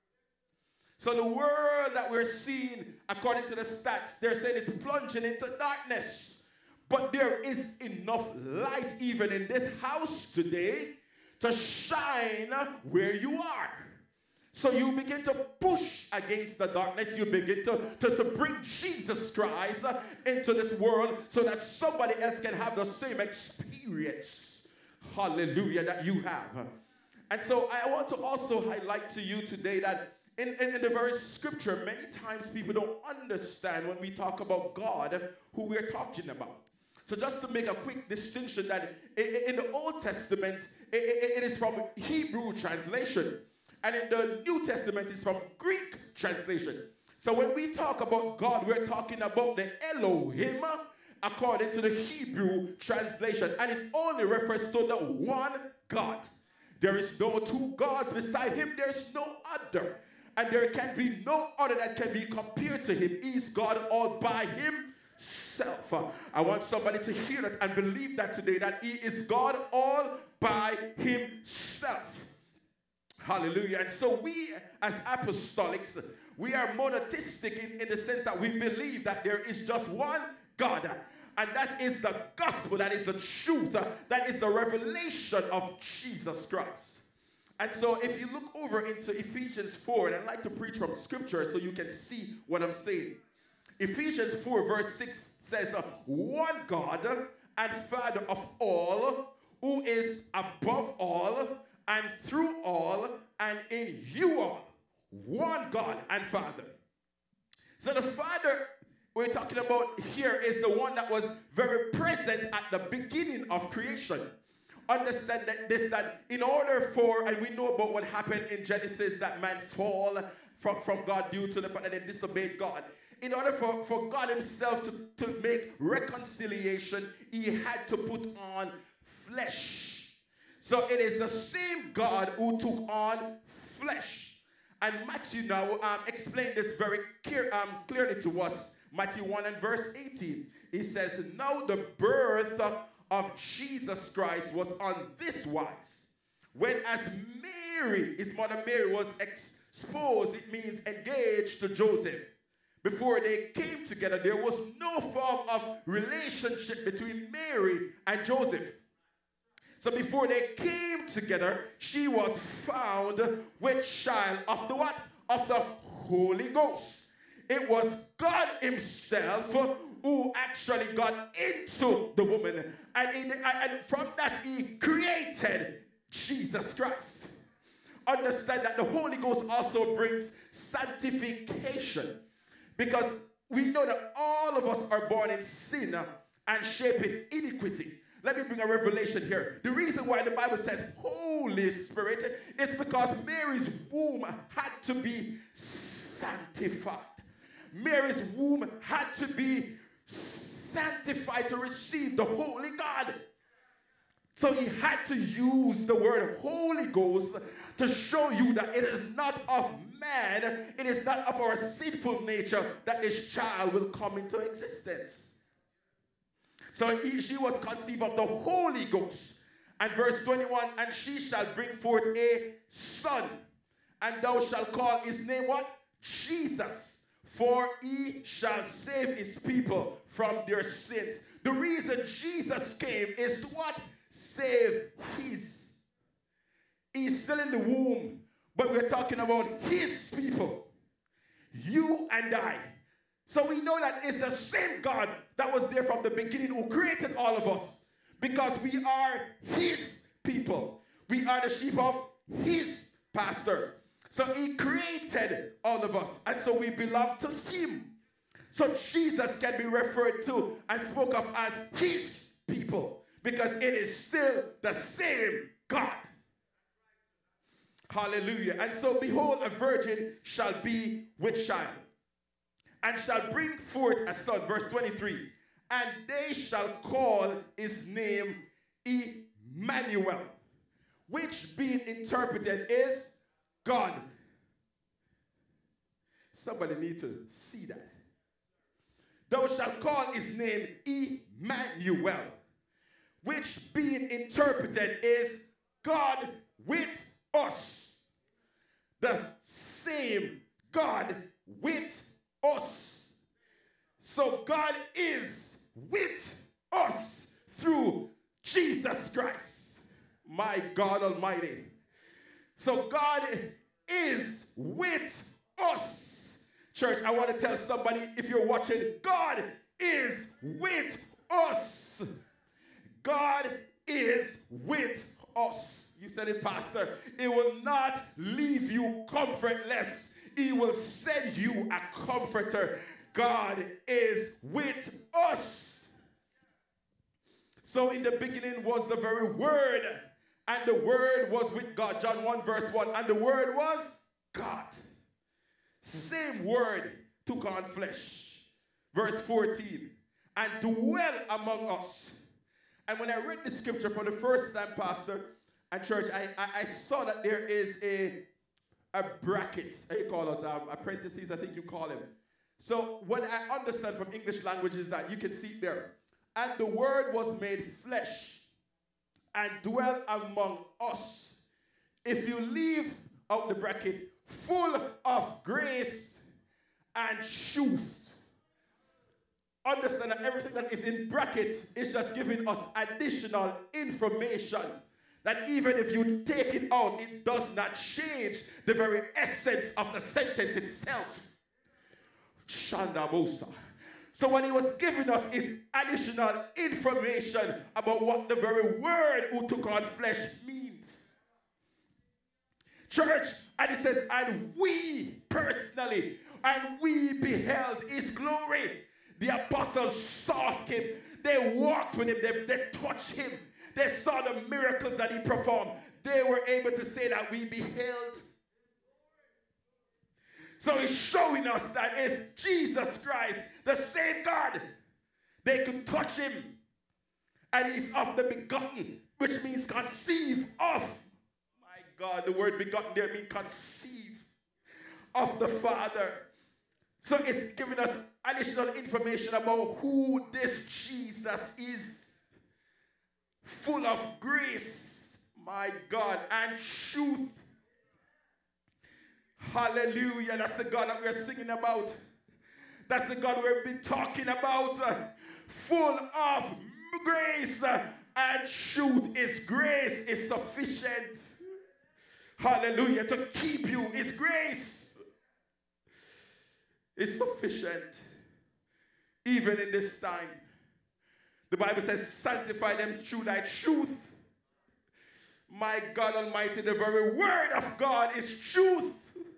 So the world that we're seeing, according to the stats, they're saying it's plunging into darkness. But there is enough light even in this house today to shine where you are. So you begin to push against the darkness. You begin to, to, to bring Jesus Christ into this world so that somebody else can have the same experience, hallelujah, that you have. And so I want to also highlight to you today that in, in, in the very scripture, many times people don't understand when we talk about God, who we're talking about. So just to make a quick distinction, that in, in the Old Testament, it, it, it is from Hebrew translation. And in the New Testament, it's from Greek translation. So when we talk about God, we're talking about the Elohim according to the Hebrew translation. And it only refers to the one God. There is no two gods beside him. There's no other. And there can be no other that can be compared to him. He's God all by himself. I want somebody to hear that and believe that today, that he is God all by himself. Hallelujah. And so we as apostolics, we are monotheistic in, in the sense that we believe that there is just one God. And that is the gospel, that is the truth, that is the revelation of Jesus Christ. And so if you look over into Ephesians four, and I'd like to preach from scripture so you can see what I'm saying. Ephesians four verse six says, one God and Father of all, who is above all, and through all, and in you all. One God and Father. So the Father we're talking about here is the one that was very present at the beginning of creation. understand that this, that in order for, and we know about what happened in Genesis, that man fall from, from God due to the fact that they disobeyed God. In order for, for God himself to, to make reconciliation, he had to put on flesh. So it is the same God who took on flesh. And Matthew now um, explained this very clear, um, clearly to us. Matthew one and verse eighteen. He says, now the birth of Jesus Christ was on this wise. When as Mary, his mother Mary, was exposed, it means engaged to Joseph. Before they came together, there was no form of relationship between Mary and Joseph. So before they came together, she was found with child of the what? Of the Holy Ghost. It was God himself who actually got into the woman. And, in, and from that, he created Jesus Christ. Understand that the Holy Ghost also brings sanctification. Because we know that all of us are born in sin and shaped in iniquity. Let me bring a revelation here. The reason why the Bible says Holy Spirit is because Mary's womb had to be sanctified. Mary's womb had to be sanctified to receive the Holy God. So he had to use the word Holy Ghost to show you that it is not of man, it is not of our sinful nature that this child will come into existence. So he, she was conceived of the Holy Ghost. And verse twenty-one, and she shall bring forth a son, and thou shalt call his name what? Jesus. For he shall save his people from their sins. The reason Jesus came is to what? Save his. He's still in the womb, but we're talking about his people. You and I. So we know that it's the same God that was there from the beginning who created all of us. Because we are his people. We are the sheep of his pastors. So he created all of us. And so we belong to him. So Jesus can be referred to and spoke of as his people. Because it is still the same God. Hallelujah. And so behold, a virgin shall be with child, and shall bring forth a son. Verse twenty-three. And they shall call his name Emmanuel, which being interpreted is God. Somebody need to see that. Thou shalt call his name Emmanuel, which being interpreted is God with us. The same God with us. So God is with us through Jesus Christ, my God Almighty. So God is with us. Church, I want to tell somebody, if you're watching, God is with us. God is with us. You said it, Pastor. It will not leave you comfortless. He will send you a comforter. God is with us. So in the beginning was the very Word, and the Word was with God. John one verse one, and the Word was God. Same Word took on flesh. Verse fourteen, and dwell among us. And when I read the scripture for the first time, Pastor and church, I, I, I saw that there is a, a bracket. How you call it? Um, apprentices, I think you call them. So what I understand from English language is that you can see there. And the Word was made flesh and dwell among us. If you leave out the bracket, full of grace and truth. Understand that everything that is in brackets is just giving us additional information. That even if you take it out, it does not change the very essence of the sentence itself. Shandabosa. So what he was giving us is additional information about what the very Word who took on flesh means. Church, and it says, and we personally, and we beheld his glory. The apostles saw him. They walked with him. They, they touched him. they saw the miracles that he performed, they were able to say that we beheld. So he's showing us that it's Jesus Christ, the same God. They could touch him. And he's of the begotten, which means conceive of. My God, the word begotten there means conceive of the Father. So it's giving us additional information about who this Jesus is. Full of grace, my God, and truth. Hallelujah. That's the God that we're singing about. That's the God we've been talking about. Uh, full of grace uh, and truth. His grace is sufficient. Hallelujah. To keep you. His grace is sufficient. Even in this time. The Bible says, sanctify them through thy truth. My God Almighty, the very word of God is truth.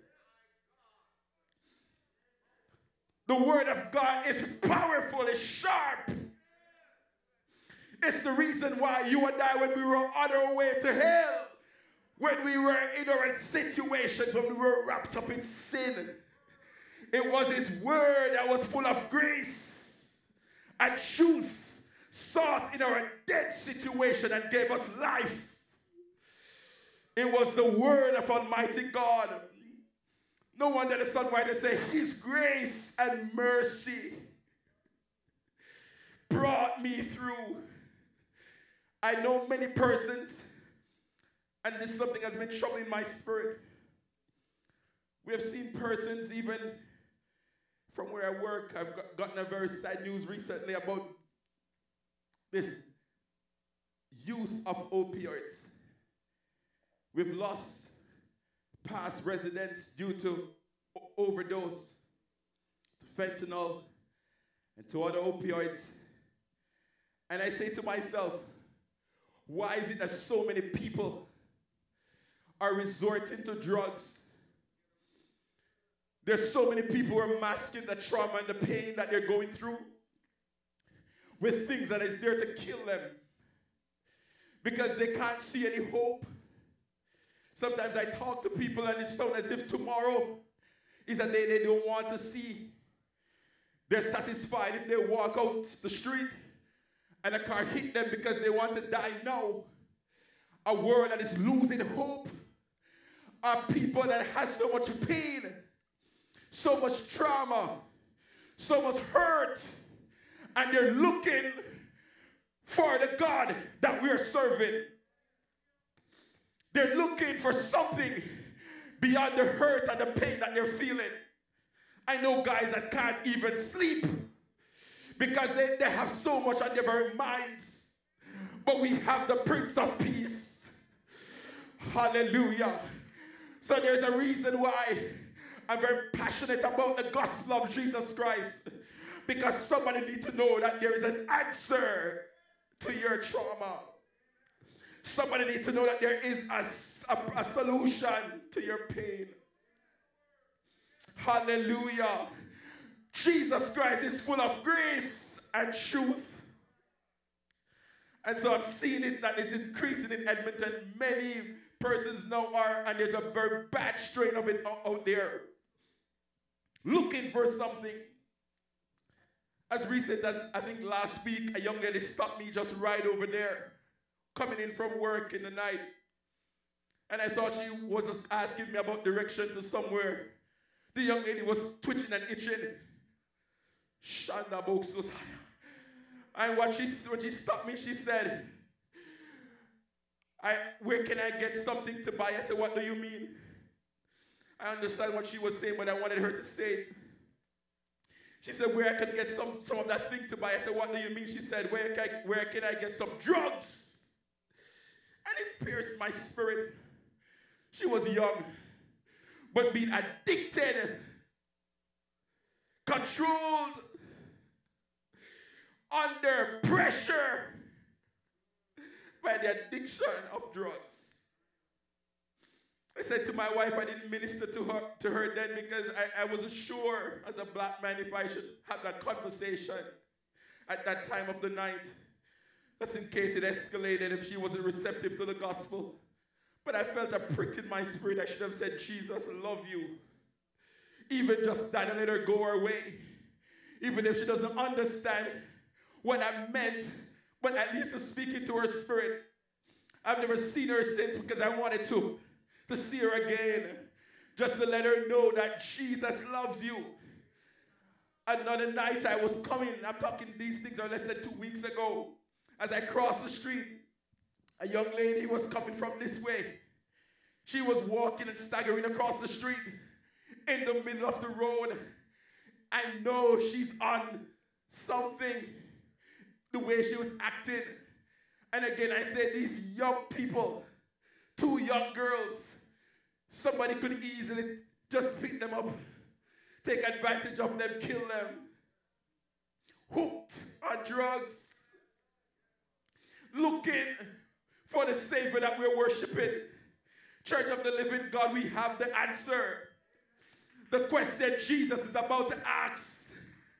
The word of God is powerful, it's sharp. It's the reason why you and I, when we were on our way to hell, when we were in our situations, when we were wrapped up in sin, it was his word that was full of grace and truth, sought in our dead situation and gave us life. It was the word of Almighty God. No wonder the songwriter say, his grace and mercy brought me through. I know many persons, and this is something that's been troubling my spirit. We have seen persons, even from where I work, I've got, gotten a very sad news recently about this use of opioids. We've lost past residents due to overdose, to fentanyl, and to other opioids. And I say to myself, why is it that so many people are resorting to drugs? There's so many people who are masking the trauma and the pain that they're going through with things that is there to kill them because they can't see any hope. Sometimes I talk to people and it sounds as if tomorrow is a day they don't want to see. They're satisfied if they walk out the street and a car hit them because they want to die now. A world that is losing hope. A people that has so much pain, so much trauma, so much hurt, and they're looking for the God that we're serving. They're looking for something beyond the hurt and the pain that they're feeling. I know guys that can't even sleep because they, they have so much on their very minds. But we have the Prince of Peace. Hallelujah. So there's a reason why I'm very passionate about the gospel of Jesus Christ. Because somebody needs to know that there is an answer to your trauma. Somebody needs to know that there is a, a, a solution to your pain. Hallelujah. Jesus Christ is full of grace and truth. And so I'm seeing it that it's increasing in Edmonton. Many persons now are, and there's a very bad strain of it out, out there. Looking for something. As recent as, I think last week, a young lady stopped me just right over there, coming in from work in the night. And I thought she was just asking me about direction to somewhere. The young lady was twitching and itching. Shanda Boksos. And when she, when she stopped me, she said, I, where can I get something to buy? I said, what do you mean? I understand what she was saying, but I wanted her to say it. She said, where I can get some, some of that thing to buy. I said, what do you mean? She said, where can I, where can I get some drugs? And it pierced my spirit. She was young, but being addicted, controlled, under pressure by the addiction of drugs. I said to my wife, I didn't minister to her, to her then because I, I wasn't sure as a black man if I should have that conversation at that time of the night. just in case it escalated if she wasn't receptive to the gospel. But I felt a prick in my spirit. I should have said, Jesus, love you. Even just that and let her go her way. Even if she doesn't understand what I meant, but at least to speak into her spirit. I've never seen her since because I wanted to, to see her again. Just to let her know that Jesus loves you. Another night I was coming, I'm talking these things are less than two weeks ago. As I crossed the street, a young lady was coming from this way. She was walking and staggering across the street in the middle of the road. I know she's on something, the way she was acting. And again, I said, these young people, two young girls, somebody could easily just pick them up, take advantage of them, kill them. Hooked on drugs. Looking for the Savior that we're worshiping. Church of the Living God, we have the answer. The question Jesus is about to ask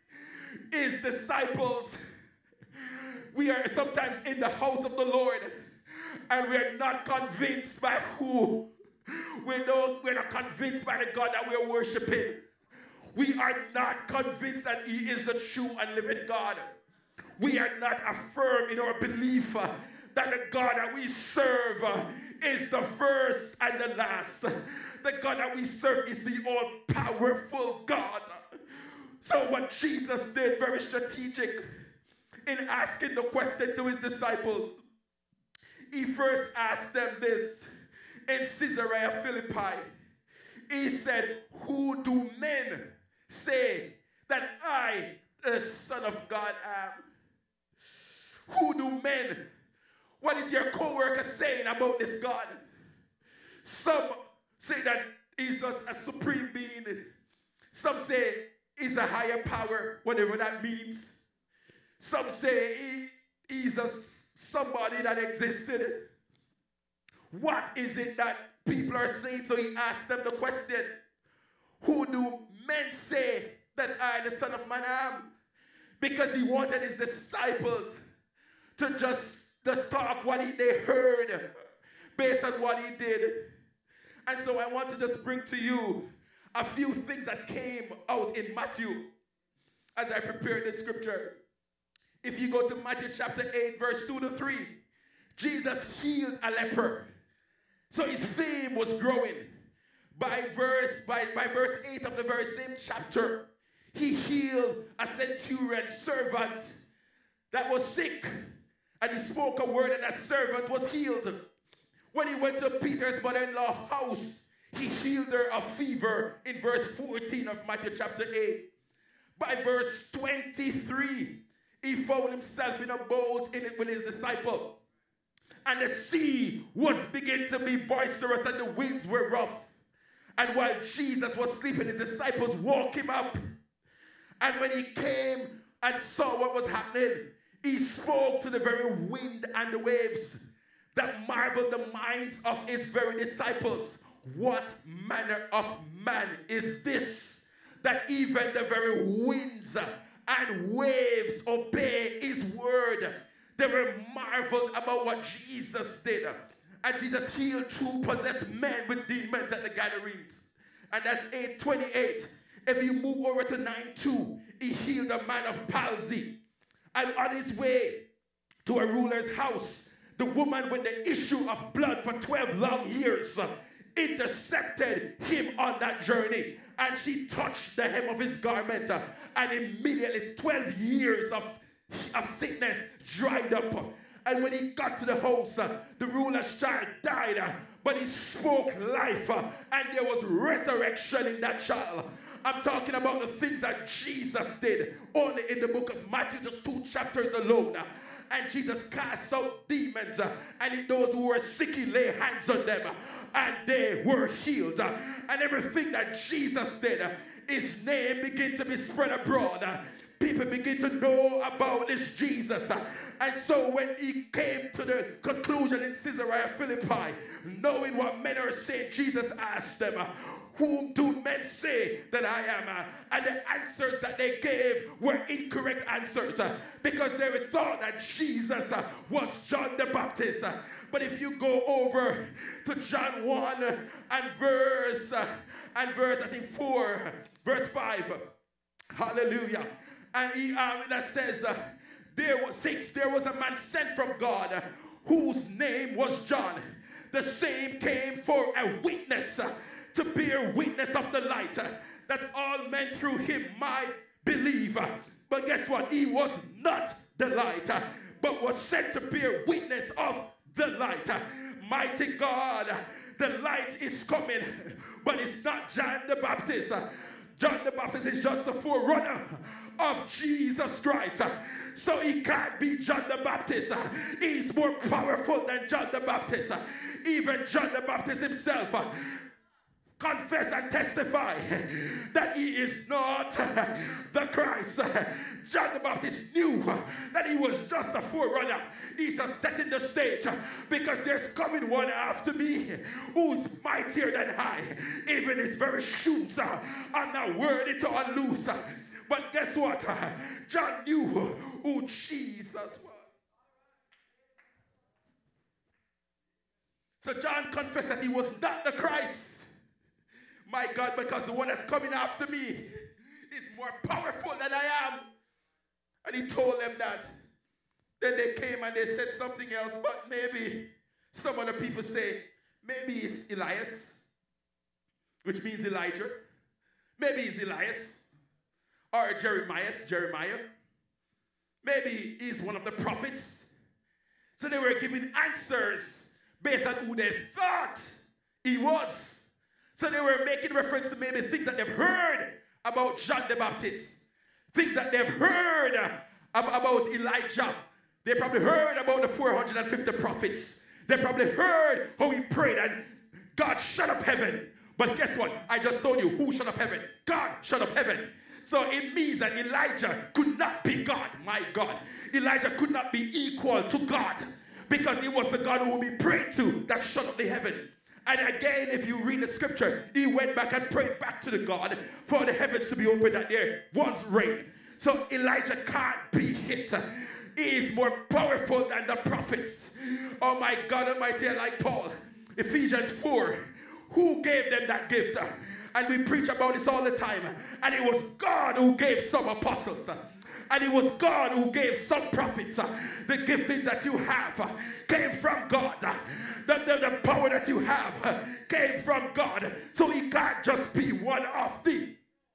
is disciples. We are sometimes in the house of the Lord and we are not convinced by who. We don't, we're not convinced by the God that we're worshiping. We are not convinced that He is the true and living God. We are not affirmed in our belief uh, that the God that we serve uh, is the first and the last. The God that we serve is the all-powerful God. So what Jesus did, very strategic, in asking the question to His disciples, He first asked them this in Caesarea Philippi. He said, who do men say that I, the Son of God, am? Who do men? What is your co-worker saying about this God? Some say that He's just a supreme being. Some say He's a higher power, whatever that means. Some say he, He's just somebody that existed. What is it that people are saying? So He asked them the question, who do men say that I, the Son of Man, am? Because He wanted His disciples to just, just talk what he, they heard based on what He did. And so I want to just bring to you a few things that came out in Matthew as I prepared this scripture. If you go to Matthew chapter eight, verse two to three, Jesus healed a leper. So His fame was growing. By verse, by, by verse eight of the very same chapter, He healed a centurion servant that was sick. And He spoke a word and that servant was healed. When He went to Peter's mother-in-law's house, He healed her of fever in verse fourteen of Matthew chapter eight. By verse twenty-three, He found Himself in a boat in it with His disciple. And the sea was beginning to be boisterous and the winds were rough. And while Jesus was sleeping, His disciples woke Him up. And when He came and saw what was happening, He spoke to the very wind and the waves that marveled the minds of His very disciples. What manner of man is this, that even the very winds and waves obey His word? They were marveled about what Jesus did. And Jesus healed two possessed men with demons at the gatherings. And that's eight twenty-eight. If you move over to nine two, He healed a man of palsy. And on His way to a ruler's house, the woman with the issue of blood for twelve long years intercepted Him on that journey. And she touched the hem of His garment. And immediately twelve years of, of sickness dried up. And when He got to the house, the ruler's child died. But He spoke life. And there was resurrection in that child. I'm talking about the things that Jesus did only in the book of Matthew, just two chapters alone. And Jesus cast out demons, and those who were sick, He laid hands on them, and they were healed. And everything that Jesus did, His name began to be spread abroad. People begin to know about this Jesus. And so when He came to the conclusion in Caesarea Philippi, knowing what men are saying, Jesus asked them, whom do men say that I am? Uh, and the answers that they gave were incorrect answers uh, because they thought that Jesus uh, was John the Baptist. Uh, but if you go over to John one uh, and verse, uh, and verse, I think four, verse five, uh, hallelujah. And he, um, that says, uh, there was six, there was a man sent from God uh, whose name was John. The same came for a witness, uh, to bear witness of the light, uh, that all men through him might believe. Uh, but guess what? He was not the light, uh, but was sent to bear witness of the light. Uh, mighty God, uh, the light is coming, but it's not John the Baptist. Uh, John the Baptist is just the forerunner of Jesus Christ. Uh, so he can't be John the Baptist. Uh, he's more powerful than John the Baptist. Uh, even John the Baptist himself uh, confess and testify that he is not the Christ. John the Baptist knew that he was just a forerunner. He's just setting the stage because there's coming one after me who's mightier than I. Even his very shoes are not worthy to unloose. But guess what? John knew who Jesus was. So John confessed that he was not the Christ. My God, because the one that's coming after me is more powerful than I am. And he told them that. Then they came and they said something else, but maybe some other people say, maybe it's Elias, which means Elijah. Maybe it's Elias or Jeremiah, Jeremiah. Maybe he's one of the prophets. So they were giving answers based on who they thought he was. So they were making reference to maybe things that they've heard about John the Baptist. Things that they've heard about Elijah. They probably heard about the four hundred fifty prophets. They probably heard how he prayed and God shut up heaven. But guess what? I just told you who shut up heaven. God shut up heaven. So it means that Elijah could not be God. My God. Elijah could not be equal to God because it was the God who we prayed to that shut up the heaven. And again, if you read the scripture, he went back and prayed back to the God for the heavens to be opened that there was rain. So Elijah can't be hit. He is more powerful than the prophets. Oh my God Almighty, like Paul, Ephesians four, who gave them that gift? And we preach about this all the time. And it was God who gave some apostles. And it was God who gave some prophets. The giftings that you have came from God. The, the, the power that you have came from God. So he can't just be one of the.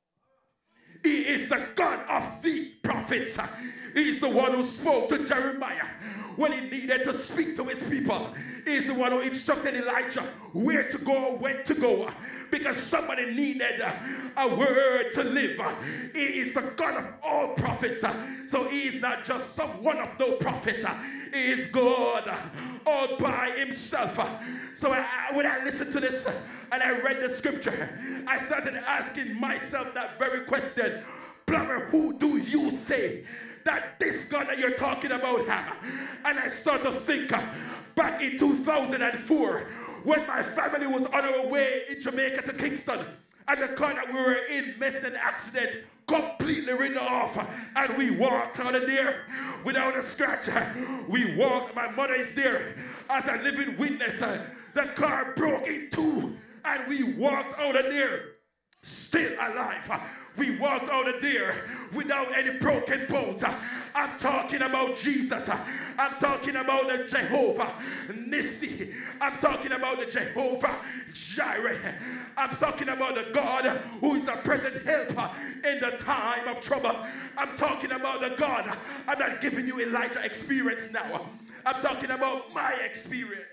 He is the God of the prophets. He's the one who spoke to Jeremiah when he needed to speak to his people. He's the one who instructed Elijah where to go, when to go, because somebody needed a word to live. He is the God of all prophets. So he is not just some one of those prophets. He is God all by himself. So I, when I listened to this and I read the scripture, I started asking myself that very question. Plumber, who do you say that this God that you're talking about have? And I started to think back in two thousand four when my family was on our way in Jamaica to Kingston and the car that we were in met an accident, completely written off, and we walked out of there without a scratch. We walked, my mother is there as a living witness. The car broke in two and we walked out of there still alive. We walked out of there without any broken bones. I'm talking about Jesus. I'm talking about the Jehovah Nissi. I'm talking about the Jehovah Jireh. I'm talking about the God who is a present helper in the time of trouble. I'm talking about the God. I'm not giving you Elijah experience now. I'm talking about my experience.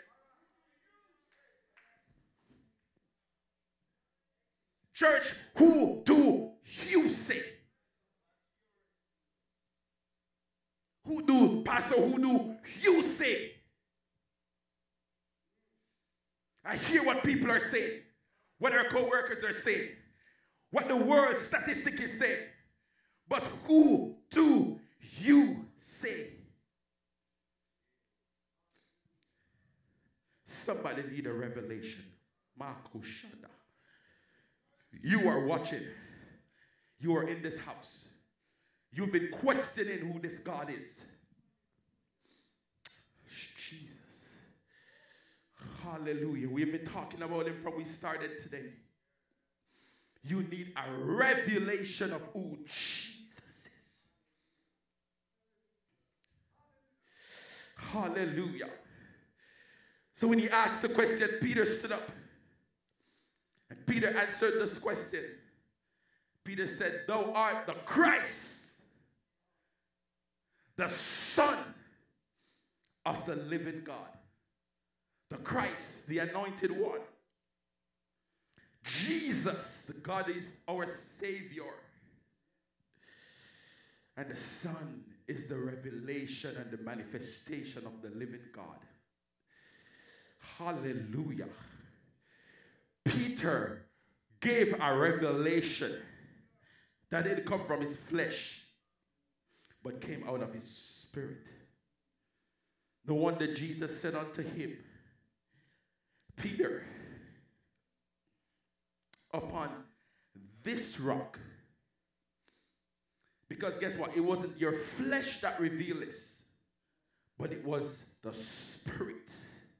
Church, who do you say? Who do, Pastor, who do you say? I hear what people are saying, what our co-workers are saying, what the world statistic is saying. But who do you say? Somebody need a revelation. Marco Shanda. You are watching. You are in this house. You've been questioning who this God is. Jesus. Hallelujah. We've been talking about him from we started today. You need a revelation of who Jesus is. Hallelujah. So when he asked the question, Peter stood up. And Peter answered this question. Peter said, thou art the Christ, the Son of the living God. The Christ, the anointed one. Jesus, the God is our Savior. And the Son is the revelation and the manifestation of the living God. Hallelujah. Peter gave a revelation that didn't come from his flesh, but came out of his spirit. The one that Jesus said unto him, Peter, upon this rock. Because guess what? It wasn't your flesh that revealed this, but it was the Spirit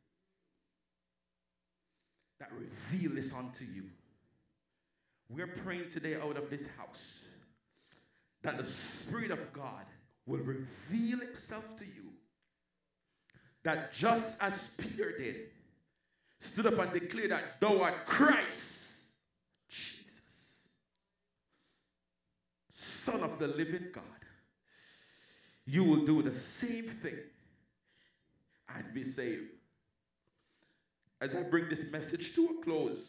that revealed this unto you. We're praying today out of this house that the Spirit of God will reveal himself to you. That just as Peter did, stood up and declared that thou art Christ, Jesus, Son of the living God, you will do the same thing and be saved. As I bring this message to a close,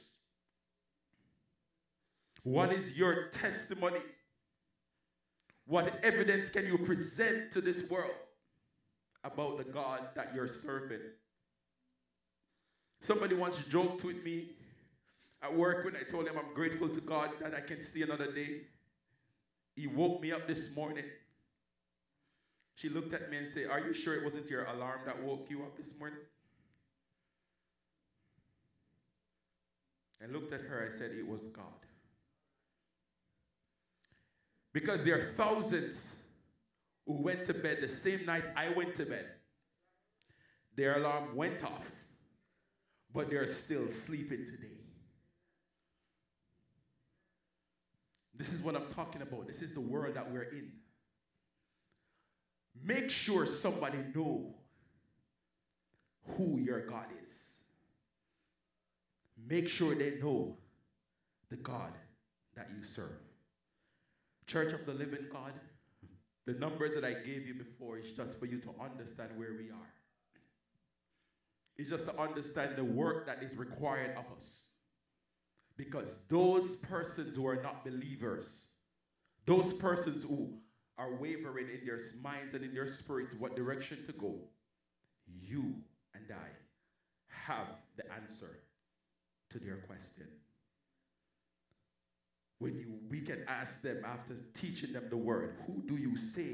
what is your testimony? What evidence can you present to this world about the God that you're serving? Somebody once joked with me at work when I told him I'm grateful to God that I can see another day. He woke me up this morning. She looked at me and said, are you sure it wasn't your alarm that woke you up this morning? I looked at her, I said, it was God. Because there are thousands who went to bed the same night I went to bed. Their alarm went off, but they're still sleeping today. This is what I'm talking about. This is the world that we're in. Make sure somebody know who your God is. Make sure they know the God that you serve. Church of the living God, the numbers that I gave you before is just for you to understand where we are. It's just to understand the work that is required of us. Because those persons who are not believers, those persons who are wavering in their minds and in their spirits what direction to go, you and I have the answer to their question. When you, we can ask them after teaching them the word, who do you say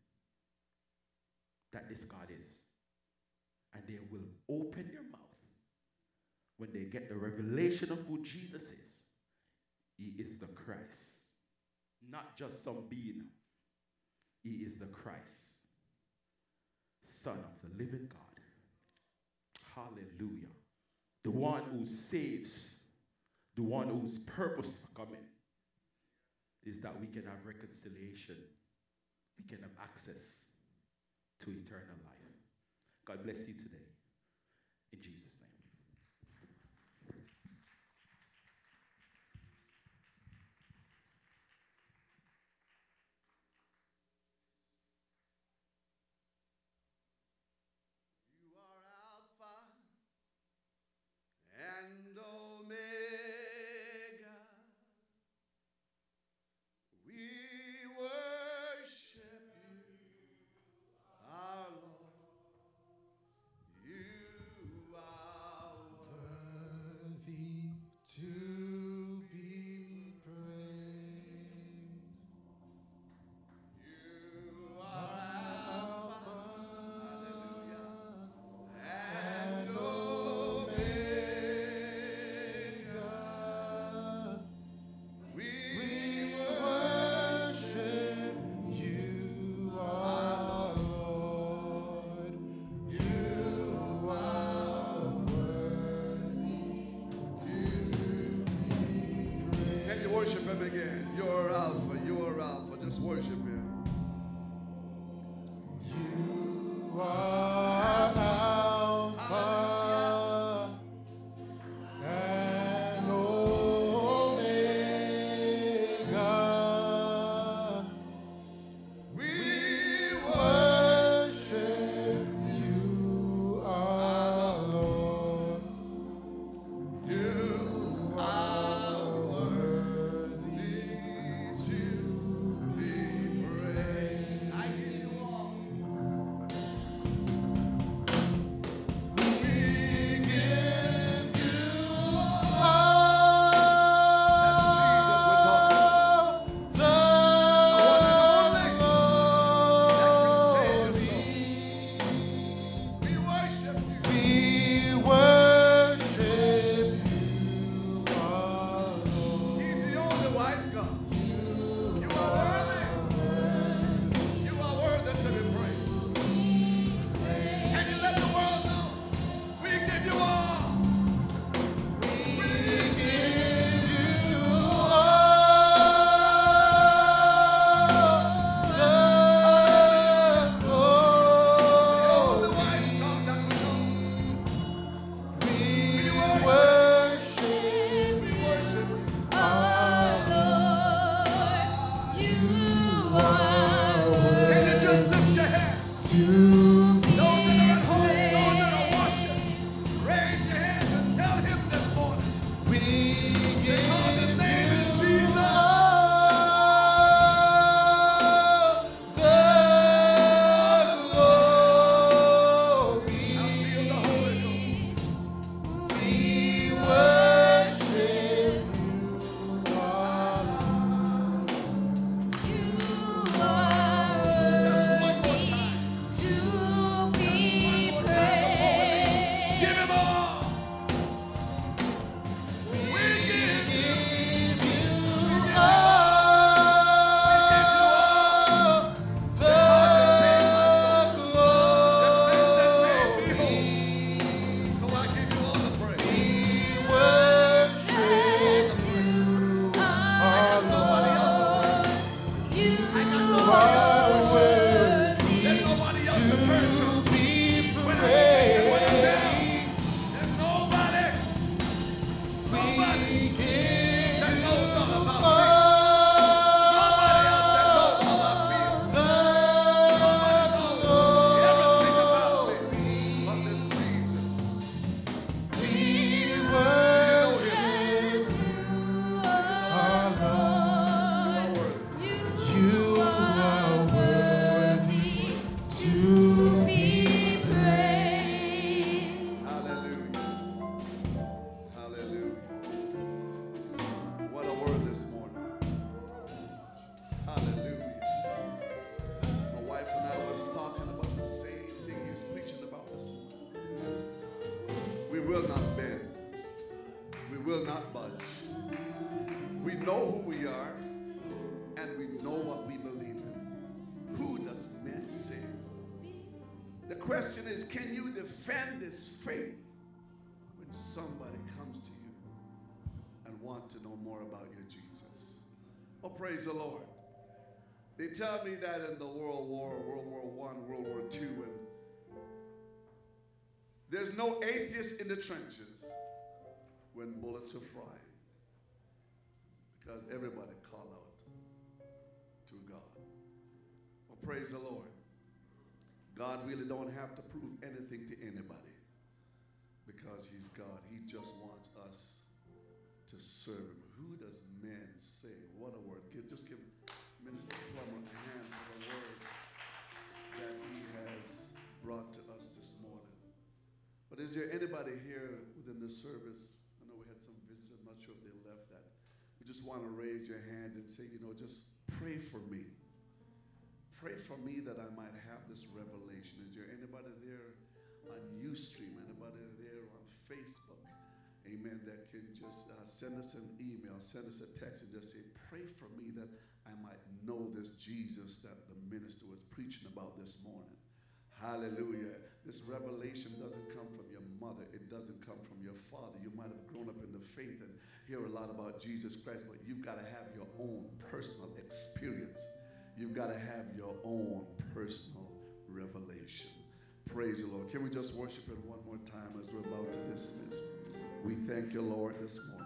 that this God is? And they will open their mouth when they get the revelation of who Jesus is. He is the Christ. Not just some being. He is the Christ, Son of the living God. Hallelujah. The one who saves, the one whose purpose for coming is that we can have reconciliation. We can have access to eternal life. God bless you today. In Jesus' name. You are Alpha and Omega. We worship you, our Lord. You are worship him again. You're Alpha, you're Alpha. Just worship him. You are Alpha and Omega. We worship you, our Lord. You are worthy to be praised. I give you all. We give you That's Jesus we're talking about. the That can save your soul. We worship you. We worship you, our Lord. He's the only wise God. You are worthy. You are worthy to be praised. Can you let the world know? We give you all. We give You the are the only glory. wise God that we know. We worship. worship We worship you. our Lord, you are Can you just lift your hand? to Those that are at home, those that are worship, raise your hands and tell him this morning. we give Because his name is Jesus. the glory. I feel the Holy Ghost. We worship you, our Lord. You are Just one more time. to be One more time before we leave. praised. Give him all. We give you. Give you all. the Because you saved my soul. The things that made me glory. whole. So I give you all the praise. We worship I our got nobody else to praise. You I got nobody else to Lord. worship. There's nobody else to turn to. Be When I'm sick and when I'm down, praised. there's nobody, nobody We give that knows all about me. all Nobody else that knows how I feel. the Nobody knows everything about me but this Jesus. We You know worship him. our You Lord. are worthy. You are worthy to be praised. Hallelujah. Hallelujah. What a word this morning. Hallelujah. My wife and I was talking about the same thing he was preaching about this morning. We will not bend. We will not budge. We know who we are and we know what we believe in. Who does men say? The question is, can you defend this faith when somebody comes to you and want to know more about your Jesus? Oh, praise the Lord. They tell me that in the World War, World War One, World War Two, and there's no atheist in the trenches when bullets are flying, because everybody call out to God. Oh, praise the Lord. God really don't have to prove anything to anybody because he's God. He just wants us to serve him. Who does men say? What a word. Give, just give Minister Plummer a hand for the word that he has brought to us this morning. But is there anybody here within the service? I know we had some visitors. I'm not sure if they left that. You just want to raise your hand and say, you know, just pray for me. Pray for me that I might have this revelation. Is there anybody there on Ustream? Anybody there on Facebook? Amen. That can just uh, send us an email, send us a text, and just say, pray for me that I might know this Jesus that the minister was preaching about this morning. Hallelujah. This revelation doesn't come from your mother. It doesn't come from your father. You might have grown up in the faith and hear a lot about Jesus Christ, but you've got to have your own personal experience. You've got to have your own personal revelation. Praise the Lord. Can we just worship Him one more time as we're about to dismiss? We thank you, Lord, this morning.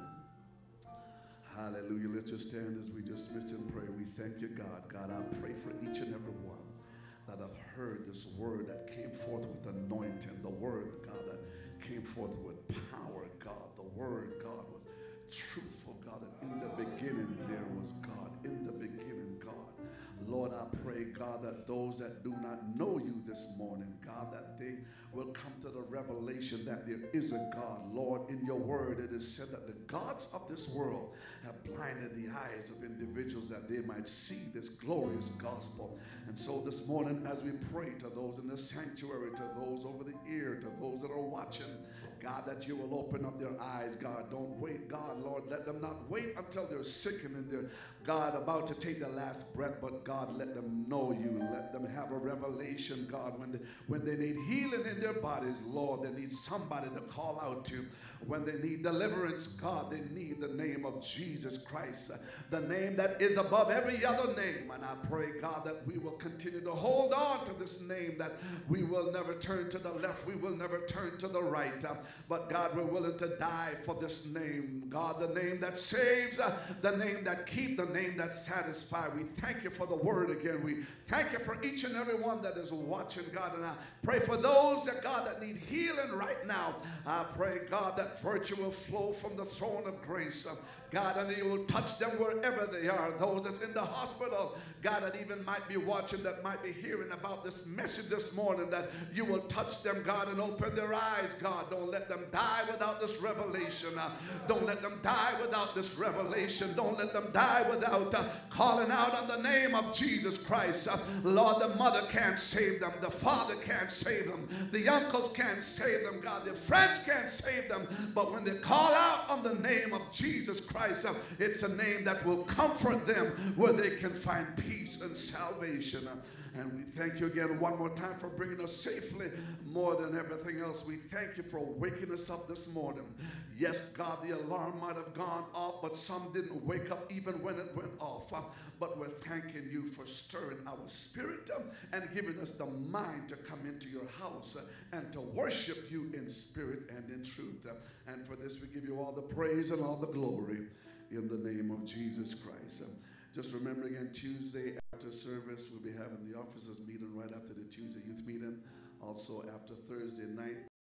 Hallelujah. Let's just stand as we dismiss in prayer. We thank you, God. God, I pray for each and every one that have heard this word that came forth with anointing, the word, God, that came forth with power, God. The word, God, was truthful, God, that in the beginning there was God. In the beginning, God. Lord, I pray, God, that those that do not know you this morning, God, that they will come to the revelation that there is a God. Lord, in your word, it is said that the gods of this world have blinded the eyes of individuals that they might see this glorious gospel. And so this morning, as we pray to those in the sanctuary, to those over the ear, to those that are watching, God, that you will open up their eyes, God. Don't wait, God, Lord. Let them not wait until they're sickened and they're, God, about to take their last breath. But, God, let them know you. Let them have a revelation, God, when they, when they need healing in their bodies, Lord. They need somebody to call out to. When they need deliverance, God, they need the name of Jesus Christ, the name that is above every other name. And I pray, God, that we will continue to hold on to this name, that we will never turn to the left. We will never turn to the right. But God, we're willing to die for this name. God, the name that saves, uh, the name that keeps, the name that satisfies. We thank you for the word again. We thank you for each and every one that is watching, God. And I pray for those that, God, that need healing right now. I pray, God, that virtue will flow from the throne of grace. Uh, God, and you will touch them wherever they are. Those that's in the hospital, God, that even might be watching, that might be hearing about this message this morning, that you will touch them, God, and open their eyes, God. Don't let them die without this revelation. Uh, don't let them die without this revelation. Don't let them die without uh, calling out on the name of Jesus Christ. Uh, Lord, the mother can't save them. The father can't save them. The uncles can't save them, God. Their friends can't save them. But when they call out on the name of Jesus Christ, Uh, it's a name that will comfort them where they can find peace and salvation. Uh, and we thank you again one more time for bringing us safely. More than everything else, we thank you for waking us up this morning. Yes, God, the alarm might have gone off, but some didn't wake up even when it went off. Uh, but we're thanking you for stirring our spirit uh, and giving us the mind to come into your house uh, and to worship you in spirit and in truth. Uh, and for this, we give you all the praise and all the glory in the name of Jesus Christ. Uh, just remember again, Tuesday after service, we'll be having the officers meeting right after the Tuesday youth meeting. Also after Thursday night,